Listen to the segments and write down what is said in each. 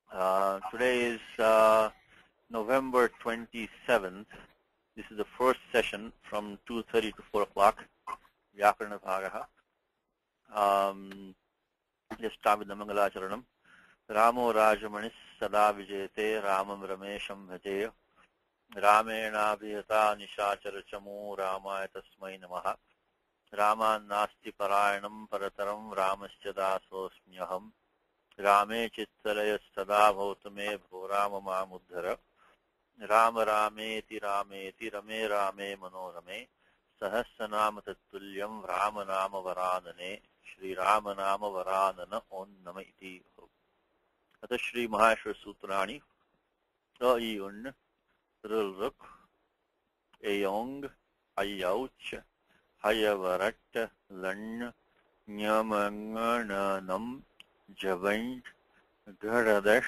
Today is November 27th. This is the first session from 2:30 to 4 o'clock. Vyakarana Bhagaha. Let's start with the Mangalacharanam. Ramo Rajamanis Sada Vijayate Ramam Ramesham Bhajeya Ramena Vihata Nishachara Chamo Ramaya Tasmai Namaha Raman Nasti Parayanam Parataram Ramasya Dasosmyaham Rame Chittalaya Sada Bhautame Bhorama Mamuddhara Rama Rameti Rameti Rame Rame Manorame Sahasranama Tattulyam Ramanama Varanane Shri Ramanama Varanana On Nama Iti Ata Shri Mahashra Sutrani Ayun Rilruk Ayong Ayauch Hayavarat Lan Nyamangananam Javant Garadash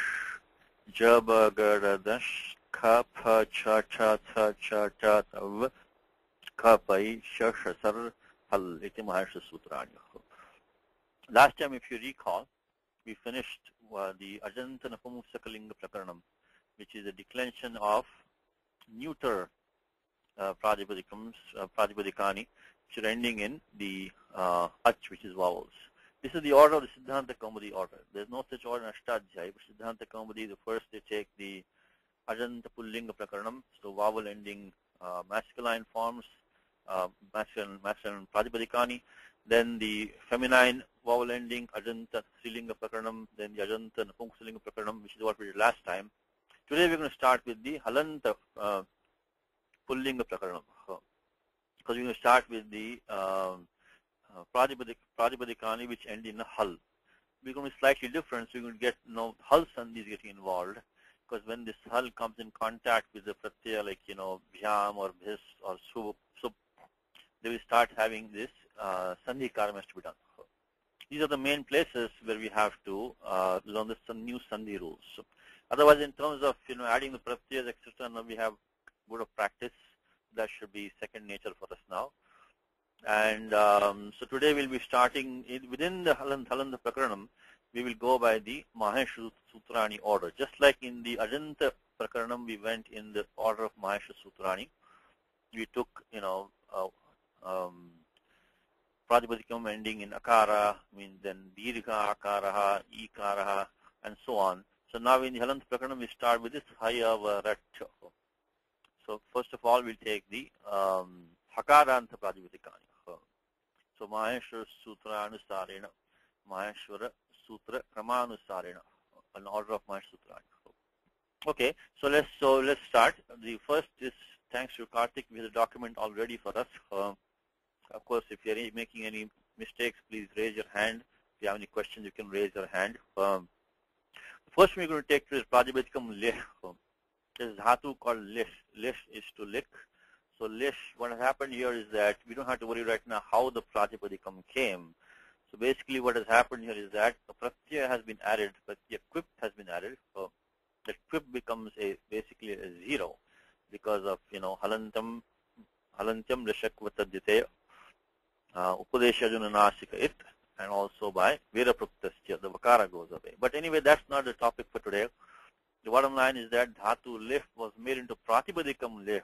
Jabagadash Kapha cha cha cha cha cha tav Kapai Shashasar Hal Iti Mahashra Sutrani. Last time, if you recall, we finished the Ajanta Napumsakalinga Prakaranam, which is a declension of neuter Pratipadikams, Pratipadikani, which are ending in the Ach, which is vowels. This is the order of the Siddhanta Kaumudi order. There's no such order in Ashtadhyaya, but Siddhanta Kaumudi, the first they take the Ajanta Pullinga Prakaranam, so vowel ending masculine forms, masculine Pratipadikani, then the feminine vowel ending Ajanta Strilinga Prakaranam, then the Ajanta Napumsalinga Prakaranam, which is what we did last time. Today we're going to start with the Halanta Pullinga Prakaranam, because we're going to start with the Pratipadikani, which end in a Hal. We're going to be slightly different, so we're going to get Hal Sandhi is getting involved, because when this Hal comes in contact with the Pratyaya, like, Bhyam or Bhis or Sup, they will start having this Sandhi Karam has to be done. These are the main places where we have to learn the new Sandhi rules. So, otherwise, in terms of adding the Pratyayas, etc., now we have good of practice. That should be second nature for us now. And so today we'll be starting within the Halanta Prakaranam. We will go by the Maheshwara Sutrani order. Just like in the Ajanta Prakaranam, we went in the order of Maheshwara Sutrani. We took, Pratipadikam ending in Akara, then Dirgha Akaraha, Ikaraha, and so on. So now in the Halanta Prakaranam, we start with this Hayavarat. So first of all, we'll take the Hakaranta Pratipadikani. So Maheshwara Sutra Anusarena, Maheshwara Sutra Kramanusarena, an order of Maheshwara Sutra. Okay, so let's start. The first is, thanks to Karthik, we have a document already for us. Of course, if you're making any mistakes, please raise your hand. If you have any questions, you can raise your hand. The first one we're going to take is Pratipadikam Leh. There's a dhatu called Lish. Lish is to lick. So Lish, what has happened here is that we don't have to worry right now how the Pratipadikam came. So basically what has happened here is that the Pratyaya has been added, Pratyaya Quip has been added. So that Quip becomes basically a zero because of, Halantam Lishakvatadhyate, Upadesha Junanasika it, and also by Virapruktasya, the Vakara goes away. But anyway, that's not the topic for today. The bottom line is that Dhatu Lih was made into Pratipadikam Lih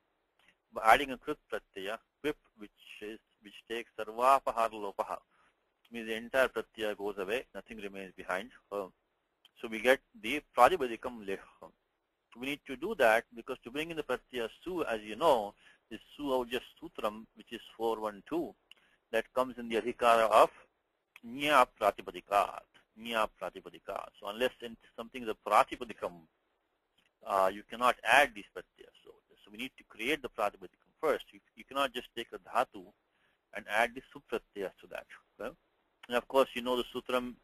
by adding a Krit Pratyaya, Quip, which takes Sarvapahar Lopaha. Means the entire Pratyaya goes away, nothing remains behind. So we get the Pratipadikam Lih. We need to do that because to bring in the Pratyaya Su, as you know, is Su Aujas Sutram, which is 412, that comes in the Adhikara of Nya Pratipadikat. Nya Pratipadikat. So unless something is a Pratipadikam, you cannot add these Pratyayas. So we need to create the Pratipadikam first. You cannot just take a Dhatu and add the Supratyayas to that. Okay? And of course, you know the Sutram,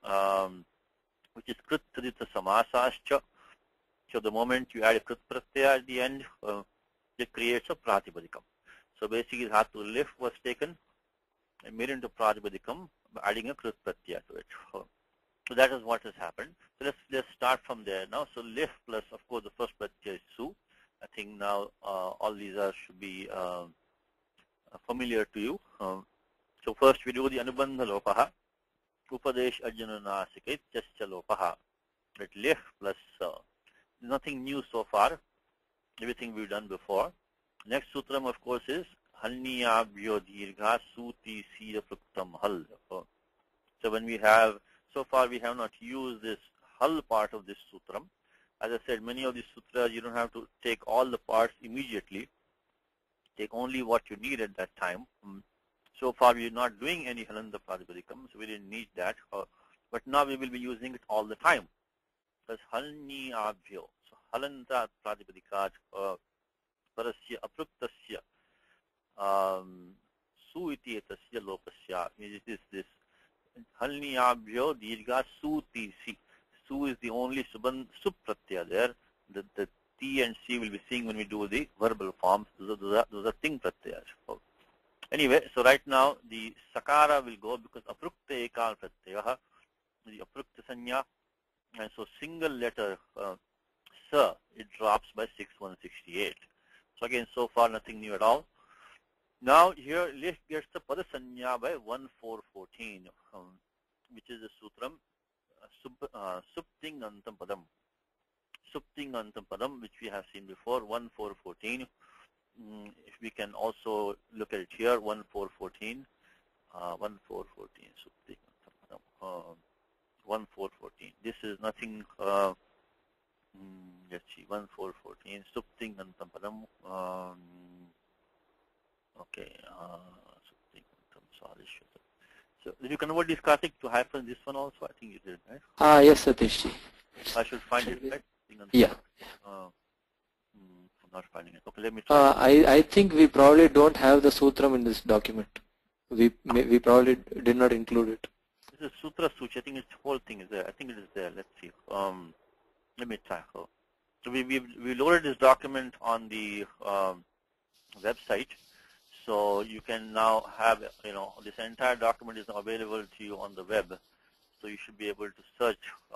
which is Krit Tadita Samasascha. So the moment you add a Krit Pratyaya at the end, it creates a Pratipadikam. So basically, Dhatu Lif was taken and made into Pratipadikam by adding a Krit Pratyaya to it. So that is what has happened. So let's start from there now. So Lif plus, of course, the first Pratyaya is Su. I think now all these should be familiar to you. So first we do the Anubandha Lopaha, Upadesh Ajnana Nasikit Jascha Lopaha. Let lif plus nothing new so far. Everything we've done before. Next sutram, of course, is halniyabhyo dirgha suti siya pruktam hal. So when we have, so far we have not used this hal part of this sutram. As I said, many of these sutras, you don't have to take all the parts immediately. Take only what you need at that time. So far we are not doing any halanta pratipadikam, so we didn't need that. But now we will be using it all the time. Because halniyabhyo. So halanta pratipadika parasya apruktasya su iti etasya lopasya. This halniyabhyo dirgha su ti si. Su is the only sub pratyaya there. The T and C will be seen when we do the verbal forms. Those are ting pratyayas. Anyway, so right now the sakara will go because aprukta ekal pratyaya, the aprukta sanya, and so single letter sa, it drops by 6168. So again, so far nothing new at all. Now here lif gets the pada sanya by 1414, which is the sutram supting antam padam. Supting antam padam, which we have seen before, 1414. If we can also look at it here, 1414, 1414, supting antam padam, 1414. This is nothing. Let's see, 1414, supting antam padam. Okay, supting antam sadishya. So did you convert this Karthik to hyphen this one also? I think you did, right? Yes, Satishji. I should find it, right? Yeah. I'm not finding it. Okay, let me try. I think we probably don't have the sutram in this document. We probably did not include it. This is Sutra Suchi. I think the whole thing is there. I think it is there. Let's see. Let me try. So we loaded this document on the website. So you can now have, this entire document is now available to you on the web. So you should be able to search,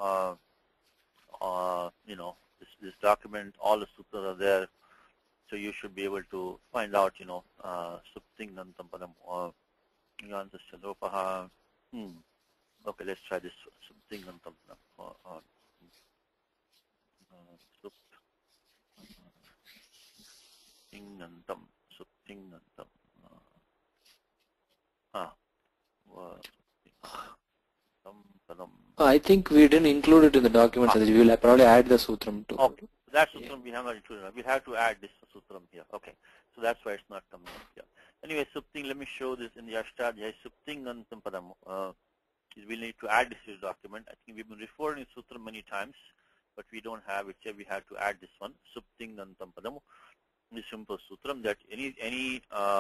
this document. All the sutras are there. So you should be able to find out, supting nantam padam or yantasya lopaha. Okay, let's try this. Supting nantam padam. Supting nantam. Supting nantam. I think we didn't include it in the document. We will probably add the sutram too. Okay, that sutram we have not included. We have to add this sutram here. Okay, so that's why it's not coming up here. Anyway, supting, let me show this in the Ashtadhyayi. Supting antam padam. We need to add this to the document. I think we've been referring to sutram many times, but we don't have it here. We have to add this one. Supting antam padam. This simple sutram that any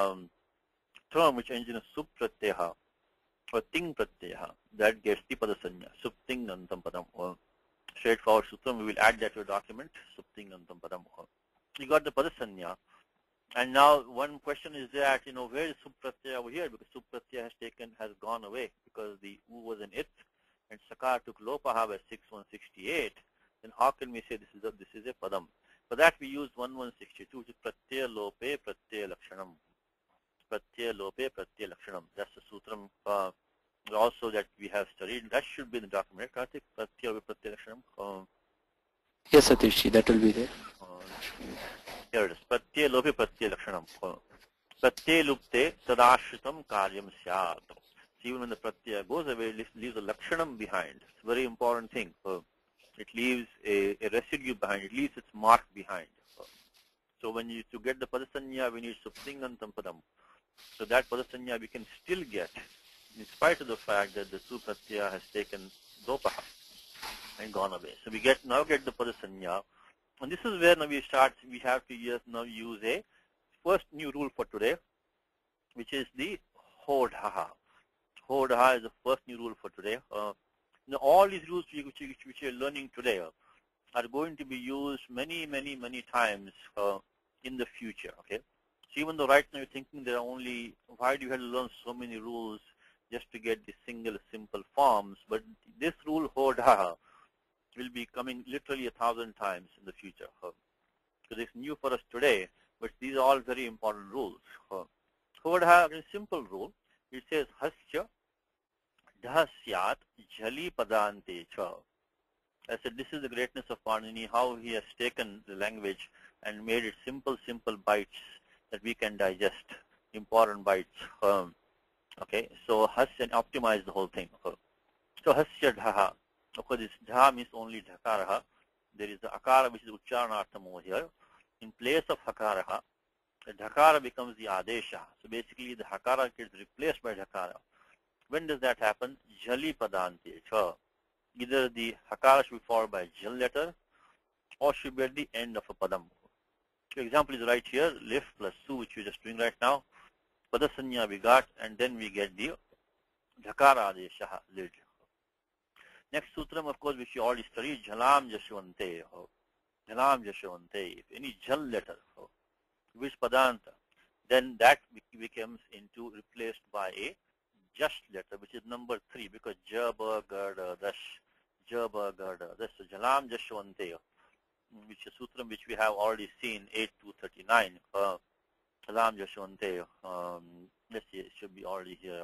term which ends in a sup pratyaha or ting pratyaha, that gets the padasanya. Supting antam padam. Straightforward sutram. We will add that to a document. Supting antam padam. You got the padasanya. And now one question is that, where is sup pratyaya over here? Because sup pratyaya has gone away because the u was an it and sakar took lopaha by 6168. Then how can we say this is a padam? For that we used 1162, which is pratyaya lope pratyaya lakshanam. Pratyaya lope pratyaya lakshanam. That's the sutram also that we have studied. That should be in the document, right, Karthik? Pratyaya lope pratyaya lakshanam. Yes, Satishji, that will be there. Here it is. Pratyaya lope pratyaya lakshanam. Pratyaya lupte tadashritam karyam syat. So even when the pratyaya goes away, it leaves a lakshanam behind. It's a very important thing. It leaves a residue behind. It leaves its mark behind. So when to get the padasanya, we need supting antam padam. So that padasanya we can still get, in spite of the fact that the su pratyaya has taken dopaha and gone away. So we now get the padasanya. And this is where now we have to use a first new rule for today, which is the hodhaha. Hodhaha is the first new rule for today. Now all these rules which we are learning today are going to be used many times in the future. Okay. So even though right now you're thinking there are only, why do you have to learn so many rules just to get the single simple forms? But this rule hodhaha will be coming literally 1,000 times in the future. So it's new for us today, but these are all very important rules. Hodhaha is a simple rule. It says hasya dhasyat jali padante cha. I said this is the greatness of Panini, how he has taken the language and made it simple bites that we can digest, important bites. Okay, so hasya optimize the whole thing. So hasya dhaha. Of course, this dha means only dhakaraha. There is the akara which is uchcharanartham over here. In place of hakaraha, the dhakara becomes the adesha. So basically, the hakara gets replaced by dhakara. When does that happen? Jali padante. Either the hakara should be followed by jal letter or should be at the end of a padam. The example is right here, lif plus su, which we're just doing right now. Padasanya we got, and then we get the dhakara adesha, lid. Next sutram, of course, which you already studied, jalam jashvante. Jalam jashvante. If any jal letter, which padanta, then that becomes into replaced by a just letter, which is number 3, because jaba garda dash, jaba garda dash. So jalam jashvante, which is sutram which we have already seen, 8-39. Jalam jashvante. Let's see, it should be already here.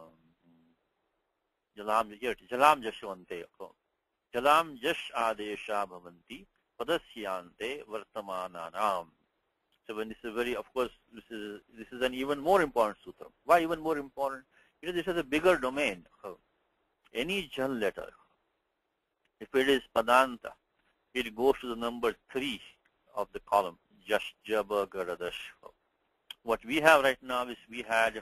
Jalam jashvante. Jalam jash adesha bhavanti padasyante vartamananam. So when this is very, of course, this is an even more important sutra. Why even more important? Because this is a bigger domain. Any jal letter, if it is padanta, it goes to the number 3 of the column, jash, jaba, garadash. What we have right now is we had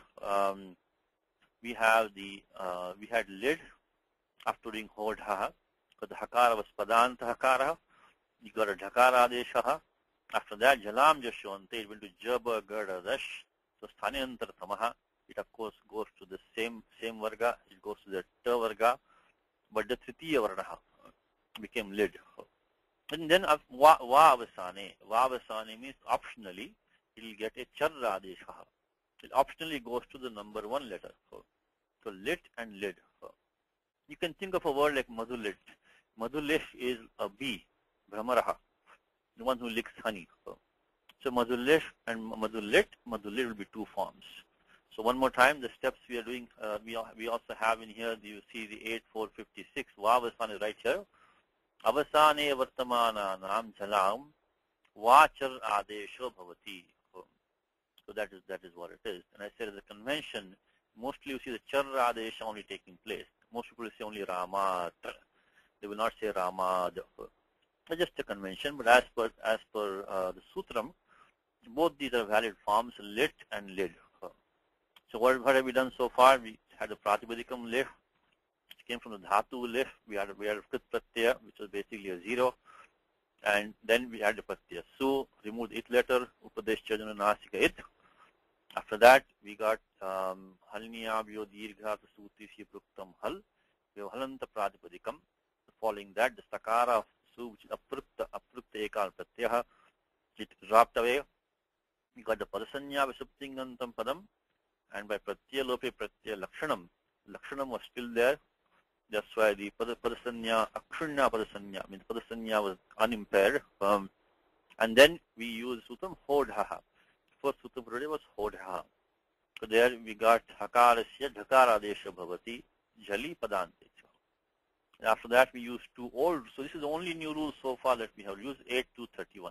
lid after doing hodha, because the hakara was padanta hakara. You got a dhakara adesha. After that, jalam jashvante, it went to jaba garadash. So sthanyantar tamaha, it of course goes to the same varga. It goes to the ta varga, but the tritiya varna became lid. And then va avasane. Va avasane means optionally it will get a charra adesha. It optionally goes to the number 1 letter. So lit and lid. You can think of a word like madhulit. Madhulit is a bee, bhramaraha, the one who licks honey. So madhulit and madhulit will be 2 forms. So one more time, the steps we are doing, we also have in here, you see the 8-4-56, va avasane is right here. Avasane vartamana nam jalam vachar adesho bhavati. So that is what it is. And I said as a convention, mostly you see the charra adesha only taking place. Most people say only ramat. They will not say ramad. It's just a convention, but as per the sutram, both these are valid forms, lit and lid. So what have we done so far? We had the pratipadikam lif, which came from the dhatu lif. We had krit pratyaya, which was basically a 0. And then we had the pratyaya su, removed it letter, upadesh chajana nasika it. After that, we got halniya vyo dirgha suti si pruktam hal. We have halanta pratipadikam. Following that, the sakara of su, which is aprukta ekal pratyaha, it dropped away. We got the padasanya visuptingantam padam. And by pratyaya lope pratyaya lakshanam was still there. That's why the padasanya, akshunya padasanya, means padasanya was unimpaired. And then we use sutram hodhaha. First sutram for today was hodhaha. So there we got hakarasya dhakara adesha bhavati jali padante. After that we use 2 old. So this is the only new rule so far that we have used, 8-31.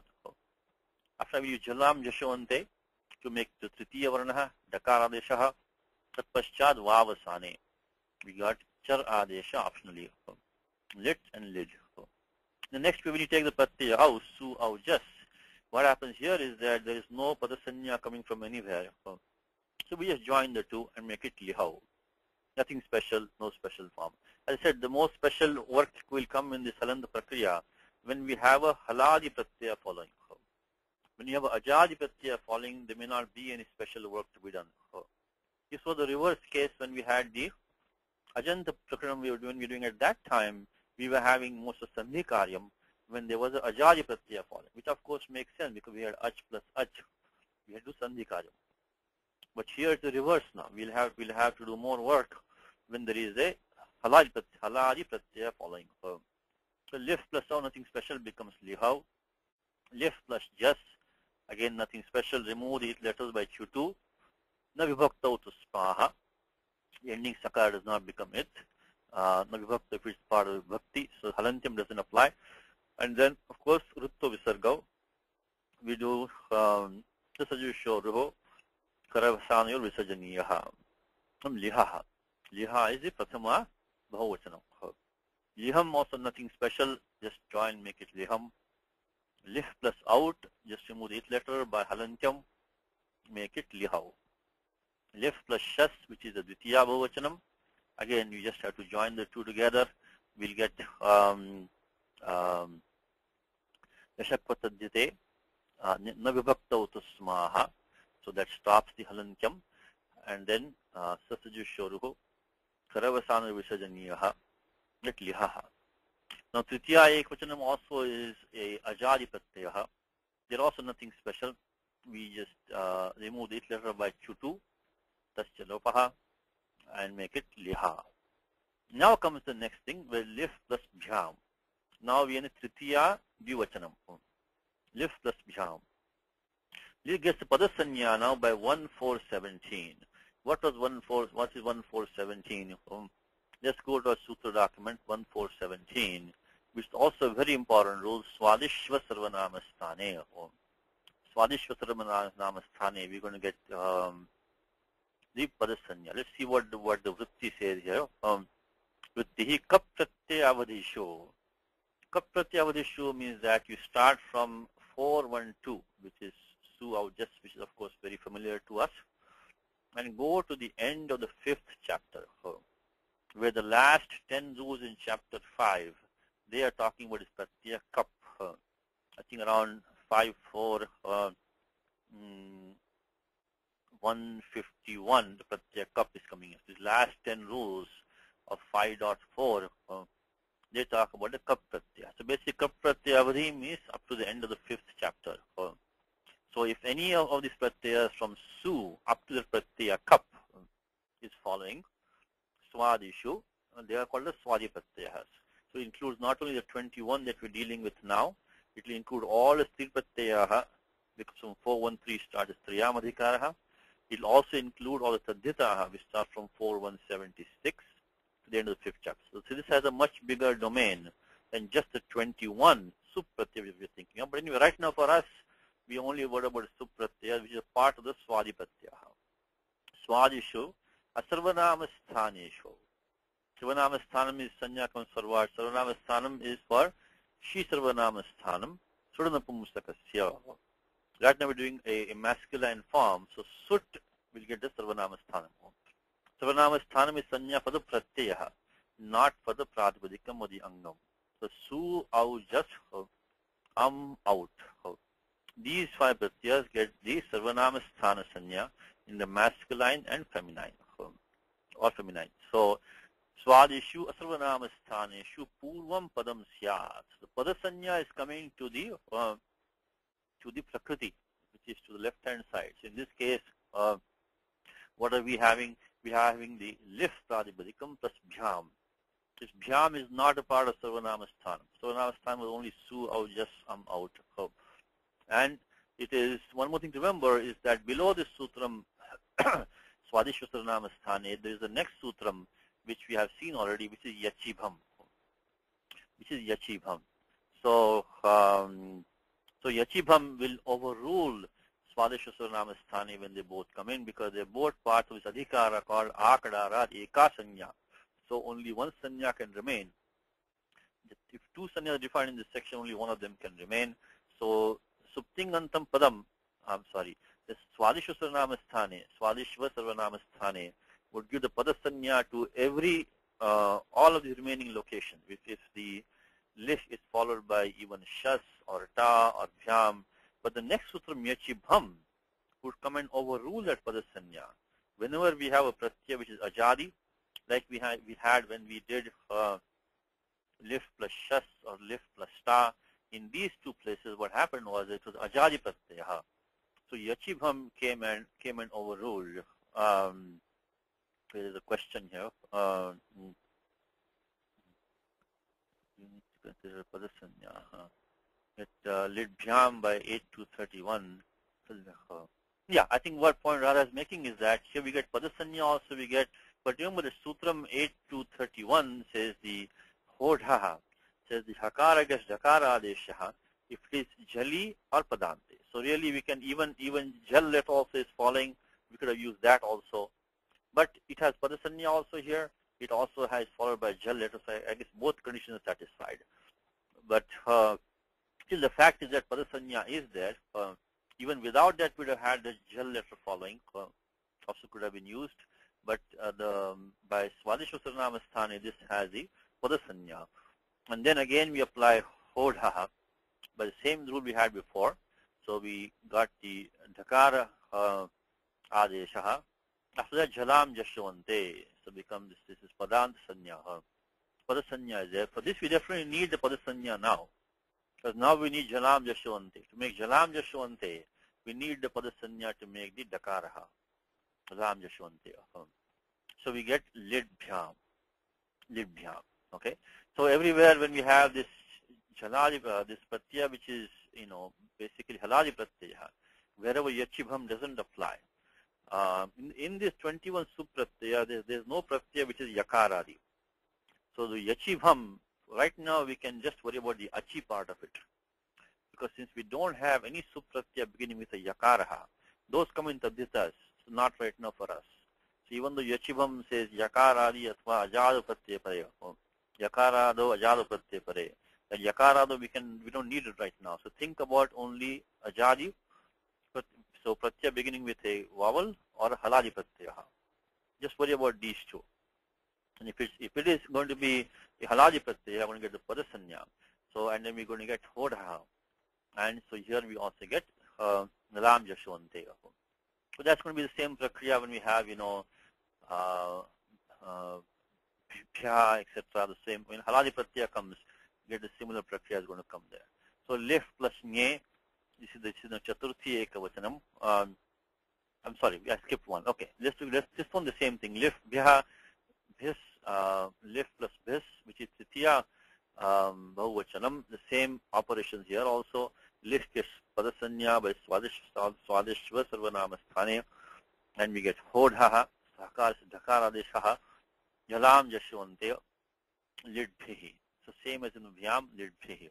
After we use jalam jashvante to make the tritiya varnaha, dhakara adesha, tat paschad vavasane. We got char adesha optionally, lit and lid. The next, when you take the pratyaya au, su, au, jas, what happens here is that there is no padasanya coming from anywhere. So we just join the 2 and make it lihau. Nothing special, no special form. As I said, the most special work will come in this halanda prakriya when we have a haladi pratyaya following. When you have a ajadi pratyaya following, there may not be any special work to be done. This was the reverse case when we had the ajanta prakranam we were doing at that time. We were having most of sandhi karyam when there was a ajadi pratyaya following, which of course makes sense because we had ach plus ach. We had to do sandhi karyam. But here it's the reverse now. We'll have to do more work when there is a haladi pratyaya following. So lif plus au, nothing special, becomes lihau. Lif plus jas, again nothing special, remove the letters by chutu. Na vibhaktau to spaha. The ending sakara does not become it. Navibhakta if it's part of Bhakti, so Halantyam doesn't apply. And then, of course, Rutto Visarga, we do Tasajusho Ruho, Karavasanyo Visajaniyaha. Lihaha. Liha is the Prathama Bahuvachanam. Liham also nothing special, just join, make it Liham. Lih plus out, just remove the it letter by Halantyam, make it Lihav. Lif plus Shas, which is the Dvitiya Bahuvachanam. Again, you just have to join the two together. We'll get Yashakvatadyate, Navibhakta Utasmaha. So that stops the Halantyam. And then Sasajushoruho, Karavasana Visajaniyaha, let Lihaha. Now, Tritiya Ekvachanam also is a Ajadi Pratyaha. There also nothing special. We just remove the it letter by Chutu, Tasya Lopaha, and make it Liha. Now comes the next thing, where Lif plus Bhyam. Now we are in Tritiya Dvivachanam. Lif plus Bhyam. Lif gets the Padasanya now by 1.4.17. What is 1.4.17? Let's go to our Sutra document 1.4.17, which is also a very important rule, Swadishva Sarvanama Sthane. Swadishva Sarvanama Sthane, we're going to get the Padasanya. Let's see what the Vritti says here. Vrittihi Kap Pratyavadisho. Kap Pratyavadisho means that you start from 4.1.2, which is Su Aujjas, which is of course very familiar to us, and go to the end of the 5th chapter, where the last 10 rules in chapter 5, they are talking about this Pratyaya Kap. I think around 5.4, 151, the Pratyaya Kap is coming in. These last 10 rules of 5.4, they talk about the Kap Pratyaya. So basically, Kap Pratyavadhi means up to the end of the 5th chapter. So if any of these Pratyayas from Su up to the Pratyaya Kap is following, Swadishu, they are called the Swadi Pratyayas. So it includes not only the 21 that we're dealing with now, it will include all the Stri Pratyayaha, because from 4.1.3 starts as Triyamadhikaraha. It will also include all the Tadhitaha, which start from 4.1.76 to the end of the 5th chapter. So this has a much bigger domain than just the 21 Supratyaya we're thinking of. But anyway, right now for us, we only worry about Supratyaya, which is a part of the Swadi Pratyaha. Swadishu, Asarvanama Sthaneshu. Sarvanama Sthanam is Sanya comes for what? Sarvanama Sthanam is for Shi Sarvanama Sthanam, Sudanapumstakasya. Right now we're doing a masculine form, so Sut will get the Sarvanama Sthanam. Sarvanama Sthanam is Sanya for the Pratyaha, not for the Pratipadikam or the Angam. So Su, Au, Jas, Out. These 5 Pratyas get the Sarvanama Sthana Sanya in the masculine and feminine, or feminine. So Swadishu Asarvanama Sthaneshu Purvam Padam Syat. The Padasanya is coming to the Prakriti, which is to the left hand side. So in this case, what are we having? We are having the Lif Pradipadikam plus Bhyam. This Bhyam is not a part of Sarvanama Sthanam. Sarvanama Sthanam is only Su, Au, Jas, Out. And it is, one more thing to remember is that below this sutram, Swadishva Sarvanama Sthane, there is the next sutram which we have seen already, which is Yachibham. So, so Yachibham will overrule Swadishva Sarvanama Sthane when they both come in, because they're both parts of this adhikara called Akadara Eka Sanya. So only one Sanya can remain. If 2 Sanyas are defined in this section, only one of them can remain. So Suptingantam Padam, the Swadishva Sarvanama Sthane would give the Padasanya to every, all of the remaining locations. If the Lif is followed by even Shas or Ta or Bhyam, but the next sutram Yachibham would come and overrule that Padasanya. Whenever we have a Pratyaya which is Ajadi, like we had when we did Lif plus Shas or Lif plus Ta, in these 2 places, what happened was it was Ajadi Pratyaha. So Yachibham came and overruled. There is a question here. You need to consider Padasanya. It led Bhyam by 8.231. Yeah, I think what point Radha is making is that here we get Padasanya, also we get But remember the Sutram 8.231 says the Hodhaha, says the Hakara against Dakara Adeshaha, if it is Jali or Padante. So really we can even Jal letter also is following, we could have used that also. But it has Padasanya also here, it also has followed by Jal letter, so I guess both conditions are satisfied. But still the fact is that Padasanya is there. Even without that we would have had the Jal letter following, also could have been used. But by Swadishva Sarvanamasthane, this has the Padasanya. And then again we apply Hodhaha by the same rule we had before. So we got the Dhakara Adeshaha. After that Jalam Jashwante. So becomes this is Padant Sanya. Padasanya is there. For this we definitely need the Padasanya now. Because now we need Jalam Jashwante. To make Jalam Jashwante, we need the Padasanya to make the Dakaraha. Jalam Jashwante. So we get Lidbhyam. Lidbhyam. Okay. So everywhere when we have this Jalali, this Pratyaya which is, basically Halali Pratyaya, wherever Yachibham doesn't apply. In this 21 Supratyaya, there's no Pratyaya which is Yakaradi. So the Yachibham, right now we can just worry about the Achi part of it. Because since we don't have any Supratyaya beginning with a Yakaraha, those come in Tadhitas, so not right now for us. So even though Yachibham says Yakaradi athva Ajadu Pratyaya Pare, Yakarado Ajadu Pratyaya Pare, that Yakarado we don't need it right now. So think about only Ajadi, so Pratyaya beginning with a vowel or a Haladi Pratyaya. Just worry about these two. And if it is going to be a Haladi Pratyaya, I'm going to get the Padasanya. So and then we're going to get Hodha. And so here we also get Nalam Jashwante. So that's going to be the same prakriya when we have, Bhya, etc. The same. When Haladi Pratyaya comes, get the similar prakriya is going to come there. So lif plus nye, this is the Chaturthi Ekavachanam. I'm sorry, I skipped one. Okay, let's this one the same thing. Lif bhya, bhis, lif plus bhis, which is Titiya Bahuvachanam. The same operations here also. Lif gets Padasanya by Swadishva Sarvanamasthane, and we get Hodhaha, Dhakara Deshaha, Jalam Jashwante, Lidbhihi. So same as in Bhyam, Lidbhihi.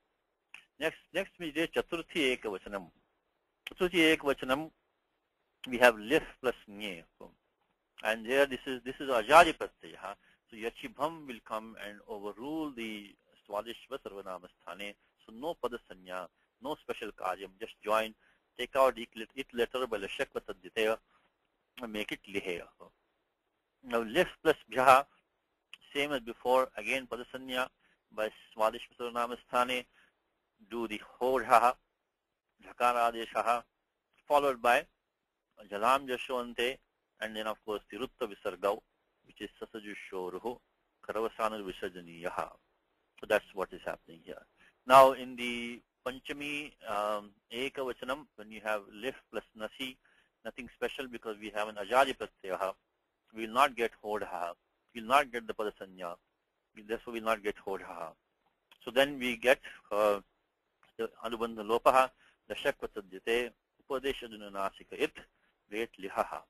Next we get Chaturthi Ekavachanam. Chaturthi Ekavachanam, we have lif plus nye. And there this is Ajadi Pratyaya. So Yachibham will come and overrule the Swadishva Sarvanamasthane. So no Padasanya, no special karyam, just join, take out it letter by Lashakva Tadhiteya and make it Liheya. Now lif plus bhya, same as before, again Padasanya by Swadishva Sarvanamasthane, do the Hodhaha, Dhakara Adeshaha, followed by Jalam Jashwante, and then of course the Rutta Visargau, which is Sasajushoruhu, Karavasana Visarjaniyaha. So that's what is happening here. Now in the Panchami Ekavachanam, when you have lif plus nasi, nothing special because we have an Ajadi Pratyaha, we will not get Hodhaha, we will not get the Padasanya, therefore we will not get Hodhaha. So then we get the Anubandha Lopaha, the Shakvatadjite, Upadesha Dunanasika It, Great Lihaha.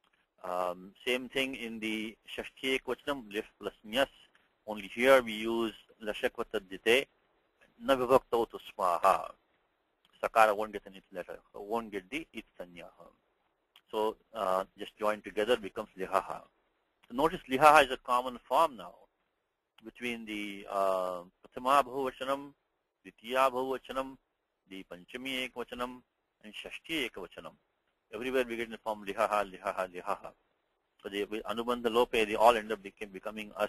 Same thing in the Shashti Ekvachanam, lif plus nyas, only here we use Lashakvatadjite, Navivakta to Smaha. Sakara won't get an it letter, won't get the it sanya. So just join together becomes Lihaha. So notice Lihaha is a common form now between the Prathama Bhuvachanam, Ditya Bhuvachanam, the Panchami Ekvachanam, and Shashti Ekvachanam. Everywhere we get in the form Lihaha, Lihaha, Lihaha. So the Anubandha Lope, they all end up becoming us.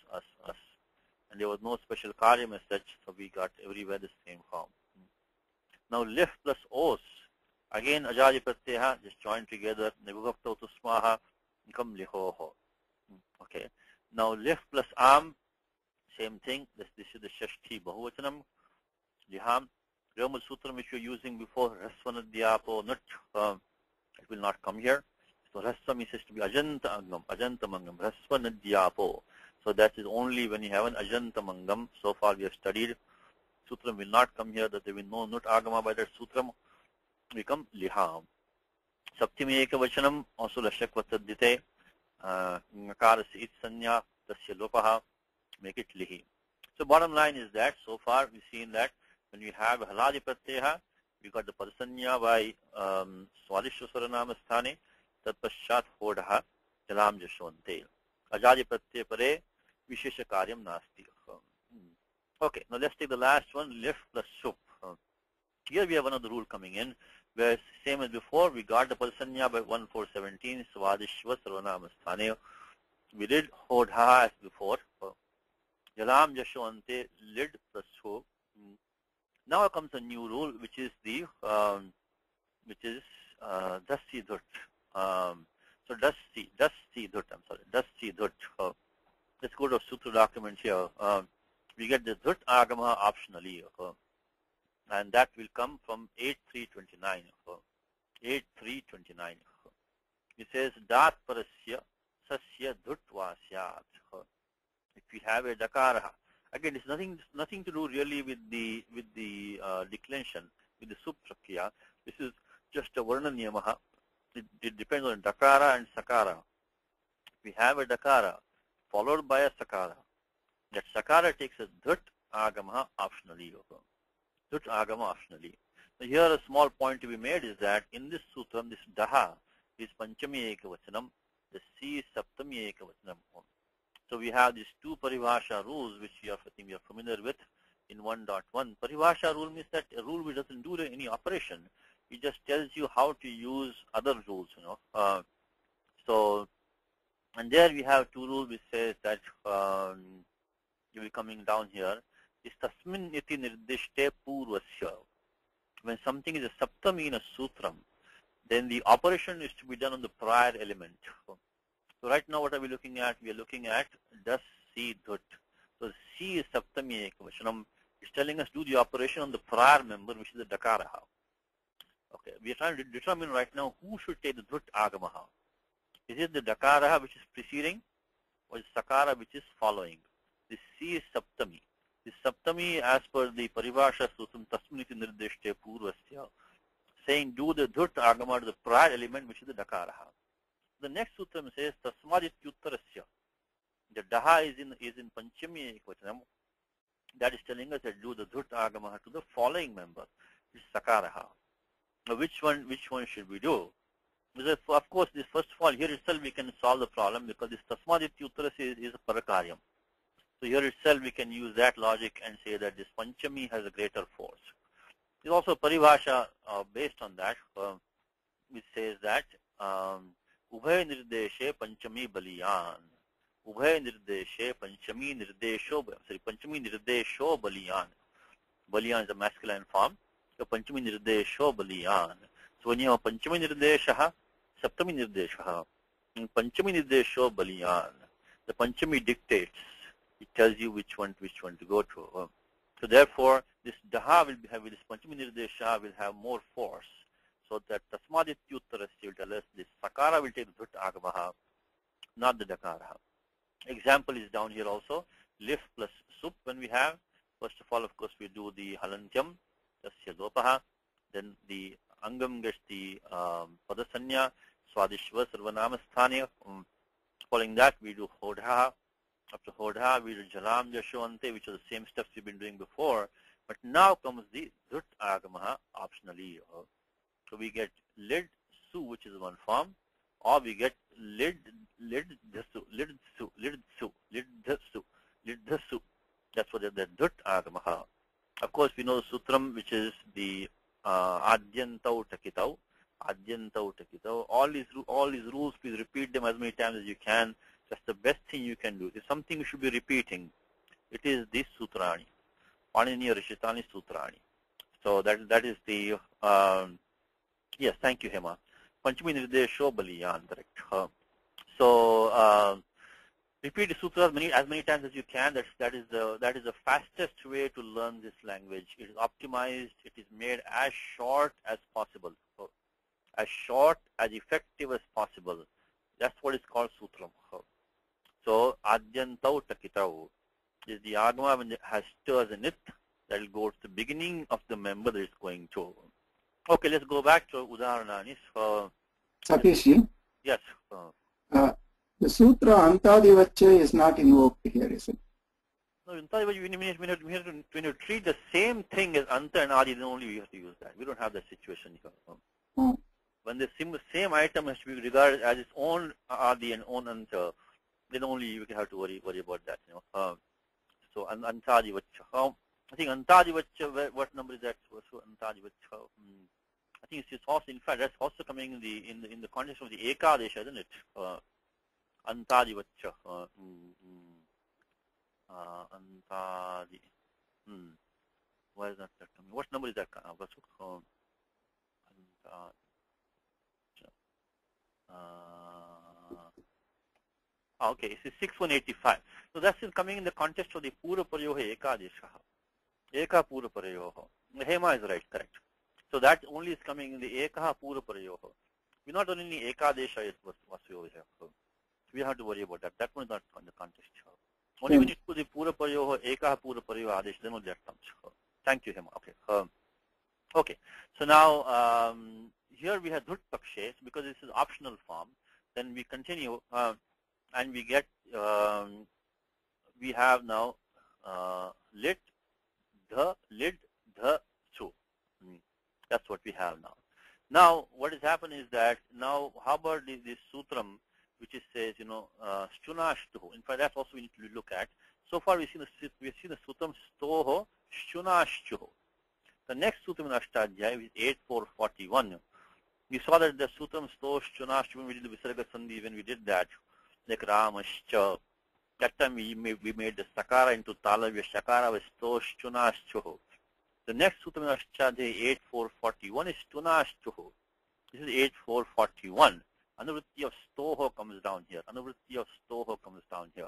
And there was no special karyam as such, so we got everywhere the same form. Now lif plus os, again Ajadi Pratyaha, just join together, Nivivakta Utusmaha, become Lihoho. Okay. Now lif plus am, same thing, this is the Shashti Bahuvachanam, Liham. Remember Sutram which we were using before, Rasvanadhyapo, not, it will not come here. So Rasvam is to be Ajanta Mangam, Rasvanadhyapo. So that is only when you have an Ajanta Mangam. So far we have studied. Sutram will not come here, that there will be no Nut Agama by that Sutram. Become Liham. Saptimi Ekavachanam, also Lashakvatadhite. Ngakarasya it sanya tasya lopaha, make it lihi. So bottom line is that so far we've seen that when we have haladi pratyaha, we got the padasanya by swadishwaswaranama sthane, tat paschat hodaha jalam jashwante. Ajadi pratyaya pare vishesha karyam nasti. Okay, now let's take the last one, lif plus sup. Here we have another rule coming in, where same as before, we got the padasanya by 1417, swadishwa sarvanama sthane. We did hodha as before. Jalam jashwante, lid plus ho. Now comes a new rule, which is the dasi dhut. So dasi dhut. I'm sorry, dasi dhut. Let's go to a sutra document here. We get the dhut agama optionally, and that will come from 8329. 8329. It says dat parasya sasya dhut vasyat. If we have a dakara, again, it's nothing to do really with the declension, with the subtrakya. This is just a varna niyamaha. It depends on dakara and sakara. If we have a dakara followed by a sakara, that sakara takes a dhut agama optionally. Dhut agama optionally. So here a small point to be made is that in this sutram, this daha is panchami ekavachanam, the C is saptami ekavachanam. So we have these two paribhasha rules, which I think we are familiar with in 1.1. Paribhasha rule means that a rule which doesn't do any operation. It just tells you how to use other rules, So, and there we have two rules which says that you will be coming down here. Is tasmin iti nirdishte purvasya. When something is a saptami in a sutram, then the operation is to be done on the prior element. So right now what are we looking at? We are looking at das si dhut. So si is saptami ekavachanam. It's telling us do the operation on the prior member, which is the dakaraha. Okay, we are trying to determine right now who should take the dhut agamaha. Is it the dakaraha which is preceding, or is sakara which is following? The si is saptami. This saptami, as per the paribhasha sutram tasminiti nirdeshte purvasya, saying do the dhut agama to the prior element, which is the dakaraha. The next sutram says tasmadityuttarasya. The daha is in panchami ekvachanam. That is telling us that do the dhut agama to the following member, which is sakaraha. Now which one should we do? Because of course, this first of all, here itself we can solve the problem, because this tasmadityuttarasya is a parakaryam. So here itself we can use that logic and say that this panchami has a greater force. There's also paribhasha based on that, which says that ubhay nirdeshe panchami baliyan. Ubhay nirdeshe panchami nirdesho baliyan. Baliyan is a masculine form. So panchami nirdesho baliyan. So when you have panchami nirdeshaha, saptami nirdeshaha, and panchami nirdesho baliyan, the panchami dictates. It tells you which one to go to. So therefore, this daha will have, this panchami nirdesha will have more force. So that tasmadityuttarasya will tell us this sakara will take the dhut agamaha, not the dakaraha. Example is down here also. Lif plus sup when we have. First of all, of course, we do the halantyam, tasya lopaha. Then the angam gets the padasanya, swadishva sarvanama sthane. Following that, we do hodha. After hodha, we do jalam jashwante, which are the same steps we've been doing before. But now comes the dhut agamaha optionally. So we get lid su, which is one form, or we get lid dhasu. That's what the dhut agamaha. Of course, we know the sutram, which is the adyantau takitau. All these rules, please repeat them as many times as you can. That's the best thing you can do. If something you should be repeating, it is this sutrani, Paniniya Rishitani Sutrani. So that is the yes. Thank you, Hema. Panchami Nirdesho Baliyan, correct. So repeat the sutra as many times as you can. That is the fastest way to learn this language. It is optimized. It is made as short as possible, as short, as effective as possible. That's what is called sutram. So adyantau takitau is the agama when it has stirs in it. That will go to the beginning of the member that is going to. Okay, let's go back to Udaharanani. Satish ji? Yes. The sutra Antadivacha is not invoked here, is it? No, Antadivacha, when you treat the same thing as Anta and Adi, then only we have to use that. We don't have that situation here. Oh. When the same item has to be regarded as its own Adi and own Anta, then only you have to worry about that. So Antadivacha. I think Antadivacha, what number is that? So Antadivacha. I think it's also, in fact, that's also coming in the context of the Ekadesha, isn't it? Antadivacha. Antadi. Why is that coming? What number is that? Okay, it's 6185. So that's coming in the context of the Pura Paryoha Ekadesha. Eka Pura Paryoha. Hema is right, correct. So that only is coming in the Ekaha Pura Paryoha. We're not only Ekadesha is Vasu over here. So we have to worry about that. That one is not in the context. Only when you put the Pura Paryoha, Ekaha Pura Paryoha Adesh, then only that comes. Thank you, Hema. Okay. Okay. So now here we have Dhut Pakshe, because this is optional form. Then we continue and we get, we have now lit, the, lid, the, su. That's what we have now. Now, what has happened is that now, how about this sutram, which is says, shunashtuho. In fact, that's also we need to look at. So far, we've seen the sutram stoho shunashtuho. The next sutram in Ashtadhyaya is 8441. We saw that the sutram stoho shunashtuho, when we did the Visarga Sandhi, when we did that, like Ramascha. That time we made the sakara into talavya, shakara was stoho shunashtuho. The next sutram in Ashtadhyaya 8441 is tunashtuho. This is 8441. Anuvritti of stoho comes down here. Anuvritti of stoho comes down here.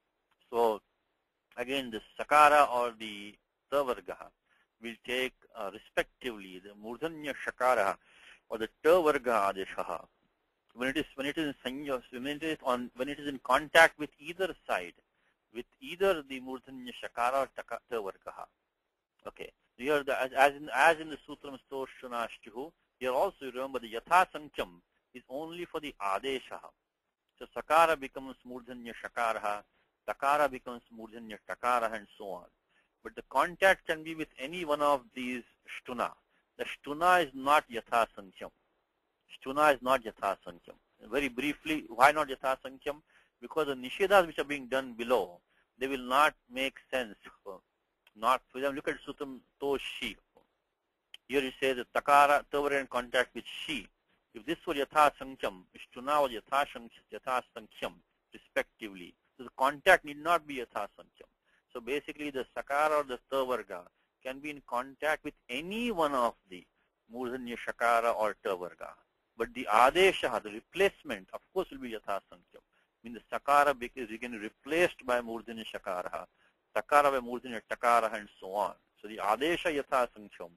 So again, the sakara or the tavarga will take respectively the murdhanya shakara or the tavarga adeshaha. When it is in sanya, when it is in contact with either side, with either the murdhanya shakara or tavarga. Okay. Here, as in the sutram sto shunashtuhu, here also remember the yatha sankham is only for the adesha. So sakara becomes murdhanya shakara, takara becomes murdhanya takara, and so on. But the contact can be with any one of these shtuna. The shtuna is not yatha sankham. Shtuna is not yatha sankham. Very briefly, why not yatha sankham? Because the nishedas which are being done below, they will not make sense. Not, for example, look at sutram to shi. Here it says that takara, tavar in contact with shi. If this were yatha sankham, shtuna was yatha sankham, respectively. So the contact need not be yatha sankham. So basically the sakara or the tavarga can be in contact with any one of the murdhanya shakara or tavarga. But the adesha, the replacement, of course, will be yatha sankham. I mean the sakara is again replaced by murdhanya shakara, takara by murdhanya takara, and so on. So the adesha yatha sankham.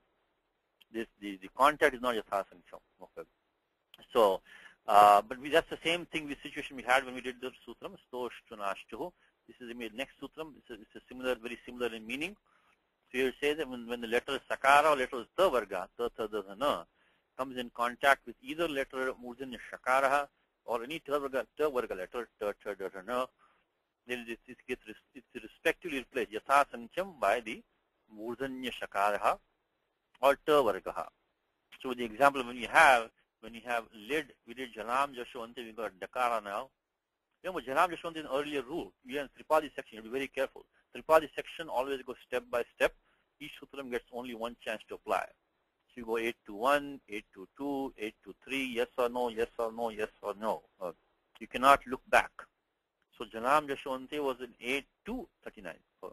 The contact is not yatha sankham. Okay. So, but that's the same thing with situation we had when we did the sutram sto shunashtuhu. This is the next sutram. It's a similar, very similar in meaning. So here it says that when the letter sakara or letter tavarga, ta comes in contact with either letter murdhanya shakara or any tavarga letter ta, then it's respectively replaced yatha sankham by the murdhanya shakara or tavarga. So the example when you have lid, we did jalam jashwante, we got dakara now. Remember, jalam jashwante is an earlier rule. We are in Tripadi section, you have to be very careful. Tripadi section always goes step by step. Each sutram gets only one chance to apply. So you go 8 to 1, 8 to 2, 8 to 3, yes or no, yes or no, yes or no. You cannot look back. So jalam jashwante was in 8 to 39.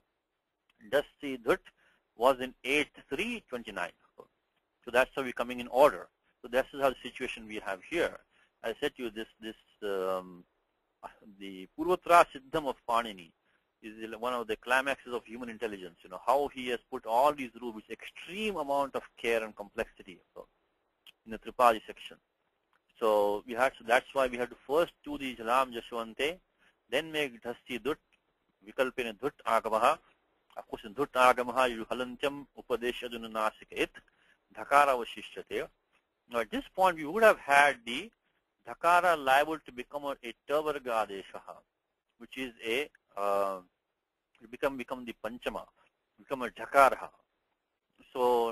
Dasti dhut was in 8-3-29. So that's how we're coming in order. So this is how the situation we have here. I said to you the Purvatra Siddham of Panini is one of the climaxes of human intelligence. How he has put all these rules with extreme amount of care and complexity in the Tripadi section. So that's why we have to first do the Jalam Jashwante, then make Dhasti Dhut, Vikalpena Dhut Agamaha. Of course, in Dhut Agamaha, you Halantyam Upadesha Dunanasika It, Dhakara Vashishyate. Now at this point, we would have had the dhakara liable to become a tavarga adesha, which is a become the panchama, become a dhakara. So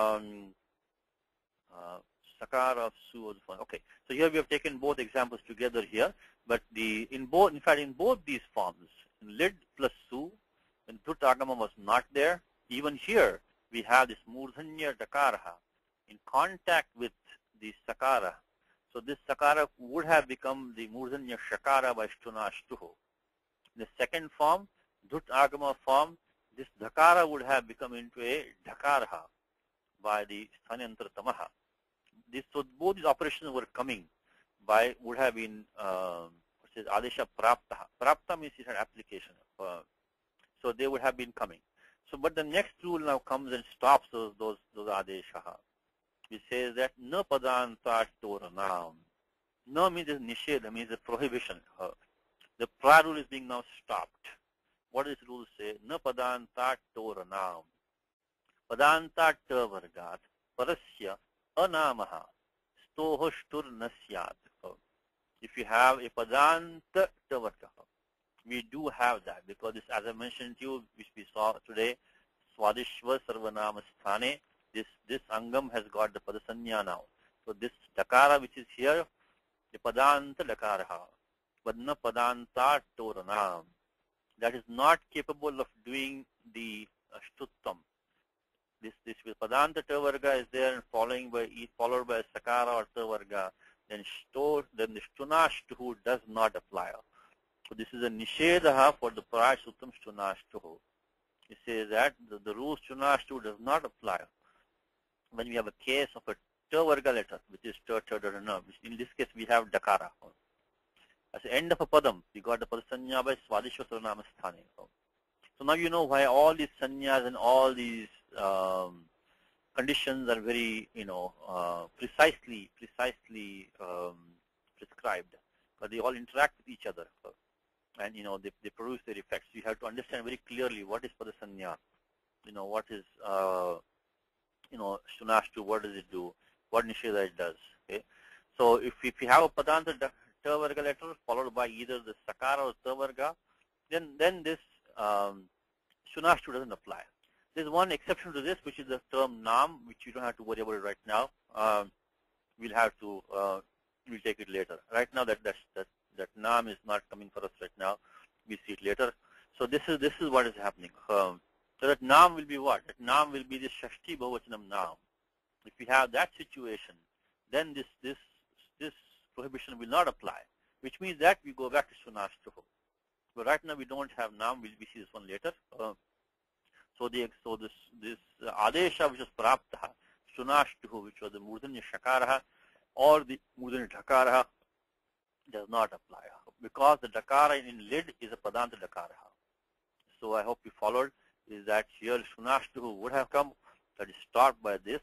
sakara of su was one. Okay, so here we have taken both examples together here, but in both these forms, in lid plus su, when dhut agama was not there, even here we have this murdhanya dakara in contact with the sakara. So this sakara would have become the murdhanya shakara by shtunashtuhu. In the second form, dhut agama form, this dhakara would have become into a dhakara by the sthanyantra tamaha. So both these operations were coming by, would have been adesha prapta. Prapta means it had application. So they would have been coming. So, but the next rule now comes and stops those adesha. It says that na padanta toranam. No means nishedha, means a prohibition. The prior rule is being now stopped. What does this rule say? Na padanta toranam. Padanta tavargat parasya anamaha stoho shtur nasyat. If you have a padanta tavarga, we do have that, because this, as I mentioned to you, which we saw today, swadishva sarvanama sthane, this angam has got the padasanya now. So this dakara which is here, the padanta dakara, padna padanta toranam, that is not capable of doing the shtuttam. This padanta tavarga is there and followed by sakara or tavarga, then the shtunashtuhu does not apply. So this is a nishedha for the prior suttam shtunashtuhu. It says that the rule shtunashtuhu does not apply when we have a case of a tavarga letter, which is ta, which in this case we have dakara. At the end of a padam, we got the padasanya by swadishva sarvanama sthane. So now you know why all these sanyas and all these conditions are very, precisely prescribed, but they all interact with each other, and they produce their effects. You have to understand very clearly what is padasanya, what is shtunashtu, what does it do, what nisheda it does. Okay, so if you have a padanta tavarga letter followed by either the sakara or tavarga, then this shtunashtu doesn't apply. There's one exception to this, which is the term nam, which you don't have to worry about it right now. We'll take it later. Right now, that nam is not coming for us right now. We see it later. So this is what is happening. So that nam will be what? That nam will be the shashti bhavachanam nam. If we have that situation, then this prohibition will not apply, which means that we go back to shtunashtuhu. But right now we don't have nam. We see this one later. So this adesha which is prapta, shtunashtuhu, which was the murdhanya shakara or the murdhanya dhakara, does not apply, because the dakara in lid is a padanta dakara. So I hope you followed, is that here shtunashtuhu would have come, that is stopped by this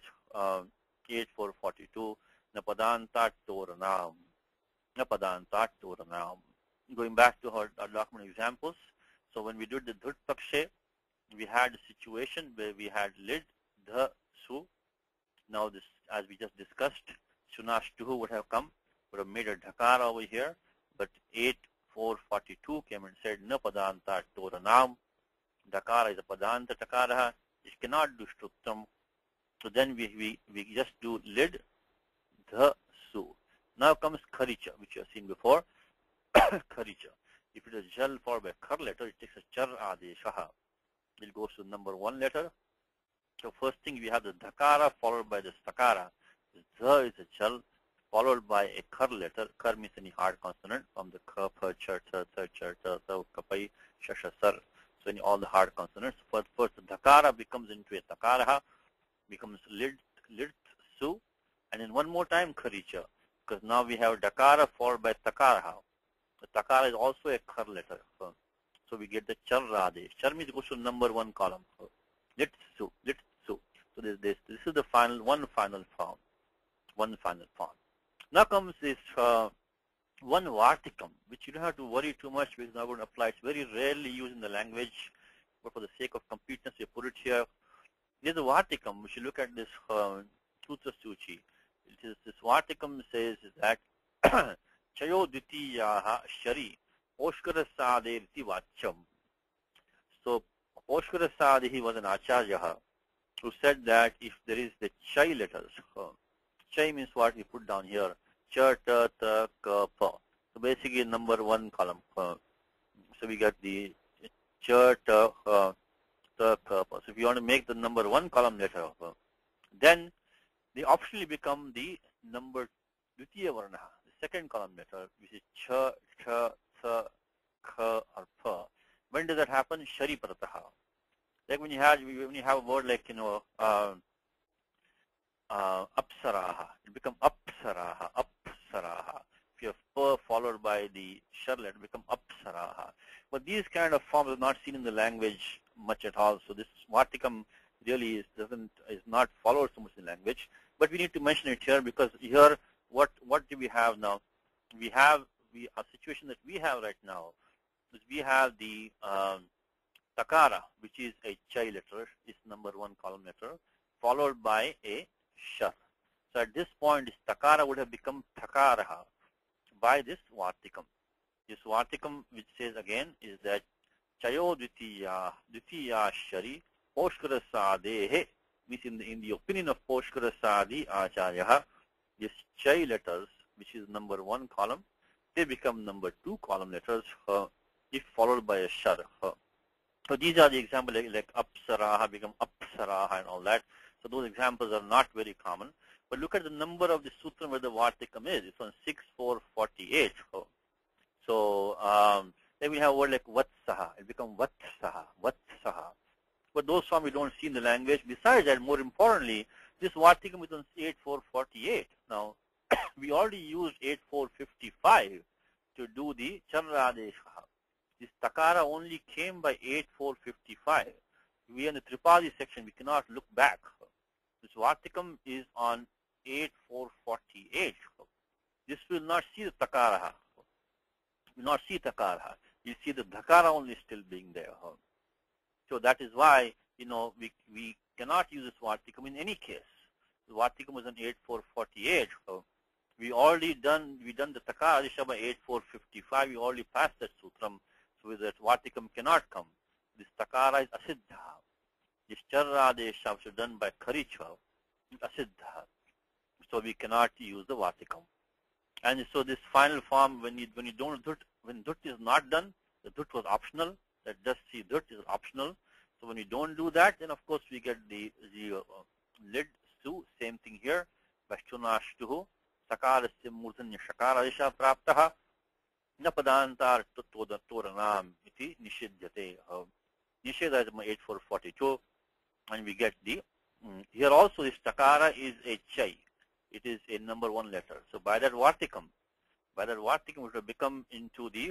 8442, napadanta toranam. Napadanta toranam. Going back to our document examples, so when we did the dhut pakshe, we had a situation where we had lid, dha, su. Now this, as we just discussed, shtunashtuhu would have come, would have made a dhakara over here, but 8442 came and said, na padanta toranam. Dakara is a padanta dakara, it cannot do shtuttam. So then we just do lid, dha, su. Now comes kharicha, which you have seen before. Kharicha. If it is jal followed by khar letter, it takes a char adesha. It goes to number one letter. So first thing, we have the dhakara followed by the sakara. Dha is a chal followed by a khar letter. Khar means any hard consonant from the kha, pha, cha, ta, tha, kapai, shasha, sar. So in all the hard consonants. First the dhakara becomes into a takara, becomes lid, su, and then one more time kharicha, because now we have dakara followed by takara. The takara is also a khar letter. So we get the char radesh. Char means goes to number one column. Lit su. So this is the final form. Now comes this one vartikam, which you don't have to worry too much because now going to apply. It's very rarely used in the language, but for the sake of completeness, you put it here. There's a vartikam. We should look at this Sutra Suchi. This vartikam says that chayo dvitiyaha shari Oshkara Sadirti Vacham. So Oshkara Sadihi was an acharya who said that if there is the chai letters, chai means what we put down here, cha, ta, ta, ka, pa. So basically number one column. So we got the cha, ta, ta, ka, pa. So if you want to make the number one column letter, then they optionally become the number Dvitiya Varna, the second column letter, which is cha, cha, tha, kha, or pa. When does that happen? Shari prataha. Like when you have a word like apsaraha, it becomes apsaraha, apsaraha. If you have pa followed by the shar letter, it becomes apsaraha. But these kind of forms are not seen in the language much at all. So this Vartikam really is not followed so much in language. But we need to mention it here because here what do we have now? We have a situation that we have right now is we have the takara, which is a chai letter, is number one column letter, followed by a shar. So at this point, this takara would have become takaraha by this vartikam. This vartikam, which says again, is that chayo dvitiya shari poshkara sadehe, means in the opinion of poshkara sadi acharya, these chai letters, which is number one column, they become number two column letters if followed by a shar. So these are the examples like apsaraha become apsaraha and all that. So those examples are not very common. But look at the number of the sutra where the vartikam is. It's on 6448. So then we have a word like vatsaha. It becomes vatsaha, vatsaha. But those forms we don't see in the language. Besides that, more importantly, this vartikam is on 8448. Now, we already used 8455 to do the charradesha. This takara only came by 8455. We are in the Tripadi section. We cannot look back. This vartikam is on 8448. This will not see the takara. Will not see takara. You see the dhakara only still being there. So that is why we cannot use this vartikam in any case. The vartikam was on 8448. We already done the takara adisha by 8455. We already passed that sutram. So with that vartikam cannot come. This takara is asiddha. This charradesha which is done by kharicha is asiddha. So we cannot use the vartikam. And so this final form, when you don't dhut, when dhut is not done, the dhut was optional. That just see dhut is optional. So when you don't do that, then of course we get the lid su. Same thing here. Vashtunashtuhu sakarasya murthanya shakaradesha praptaha na padantar toranam iti nishidyate. Nisheda is 8442. And we get the, here also this takara is a chai. It is a number one letter. So by that vartikam would have become into the,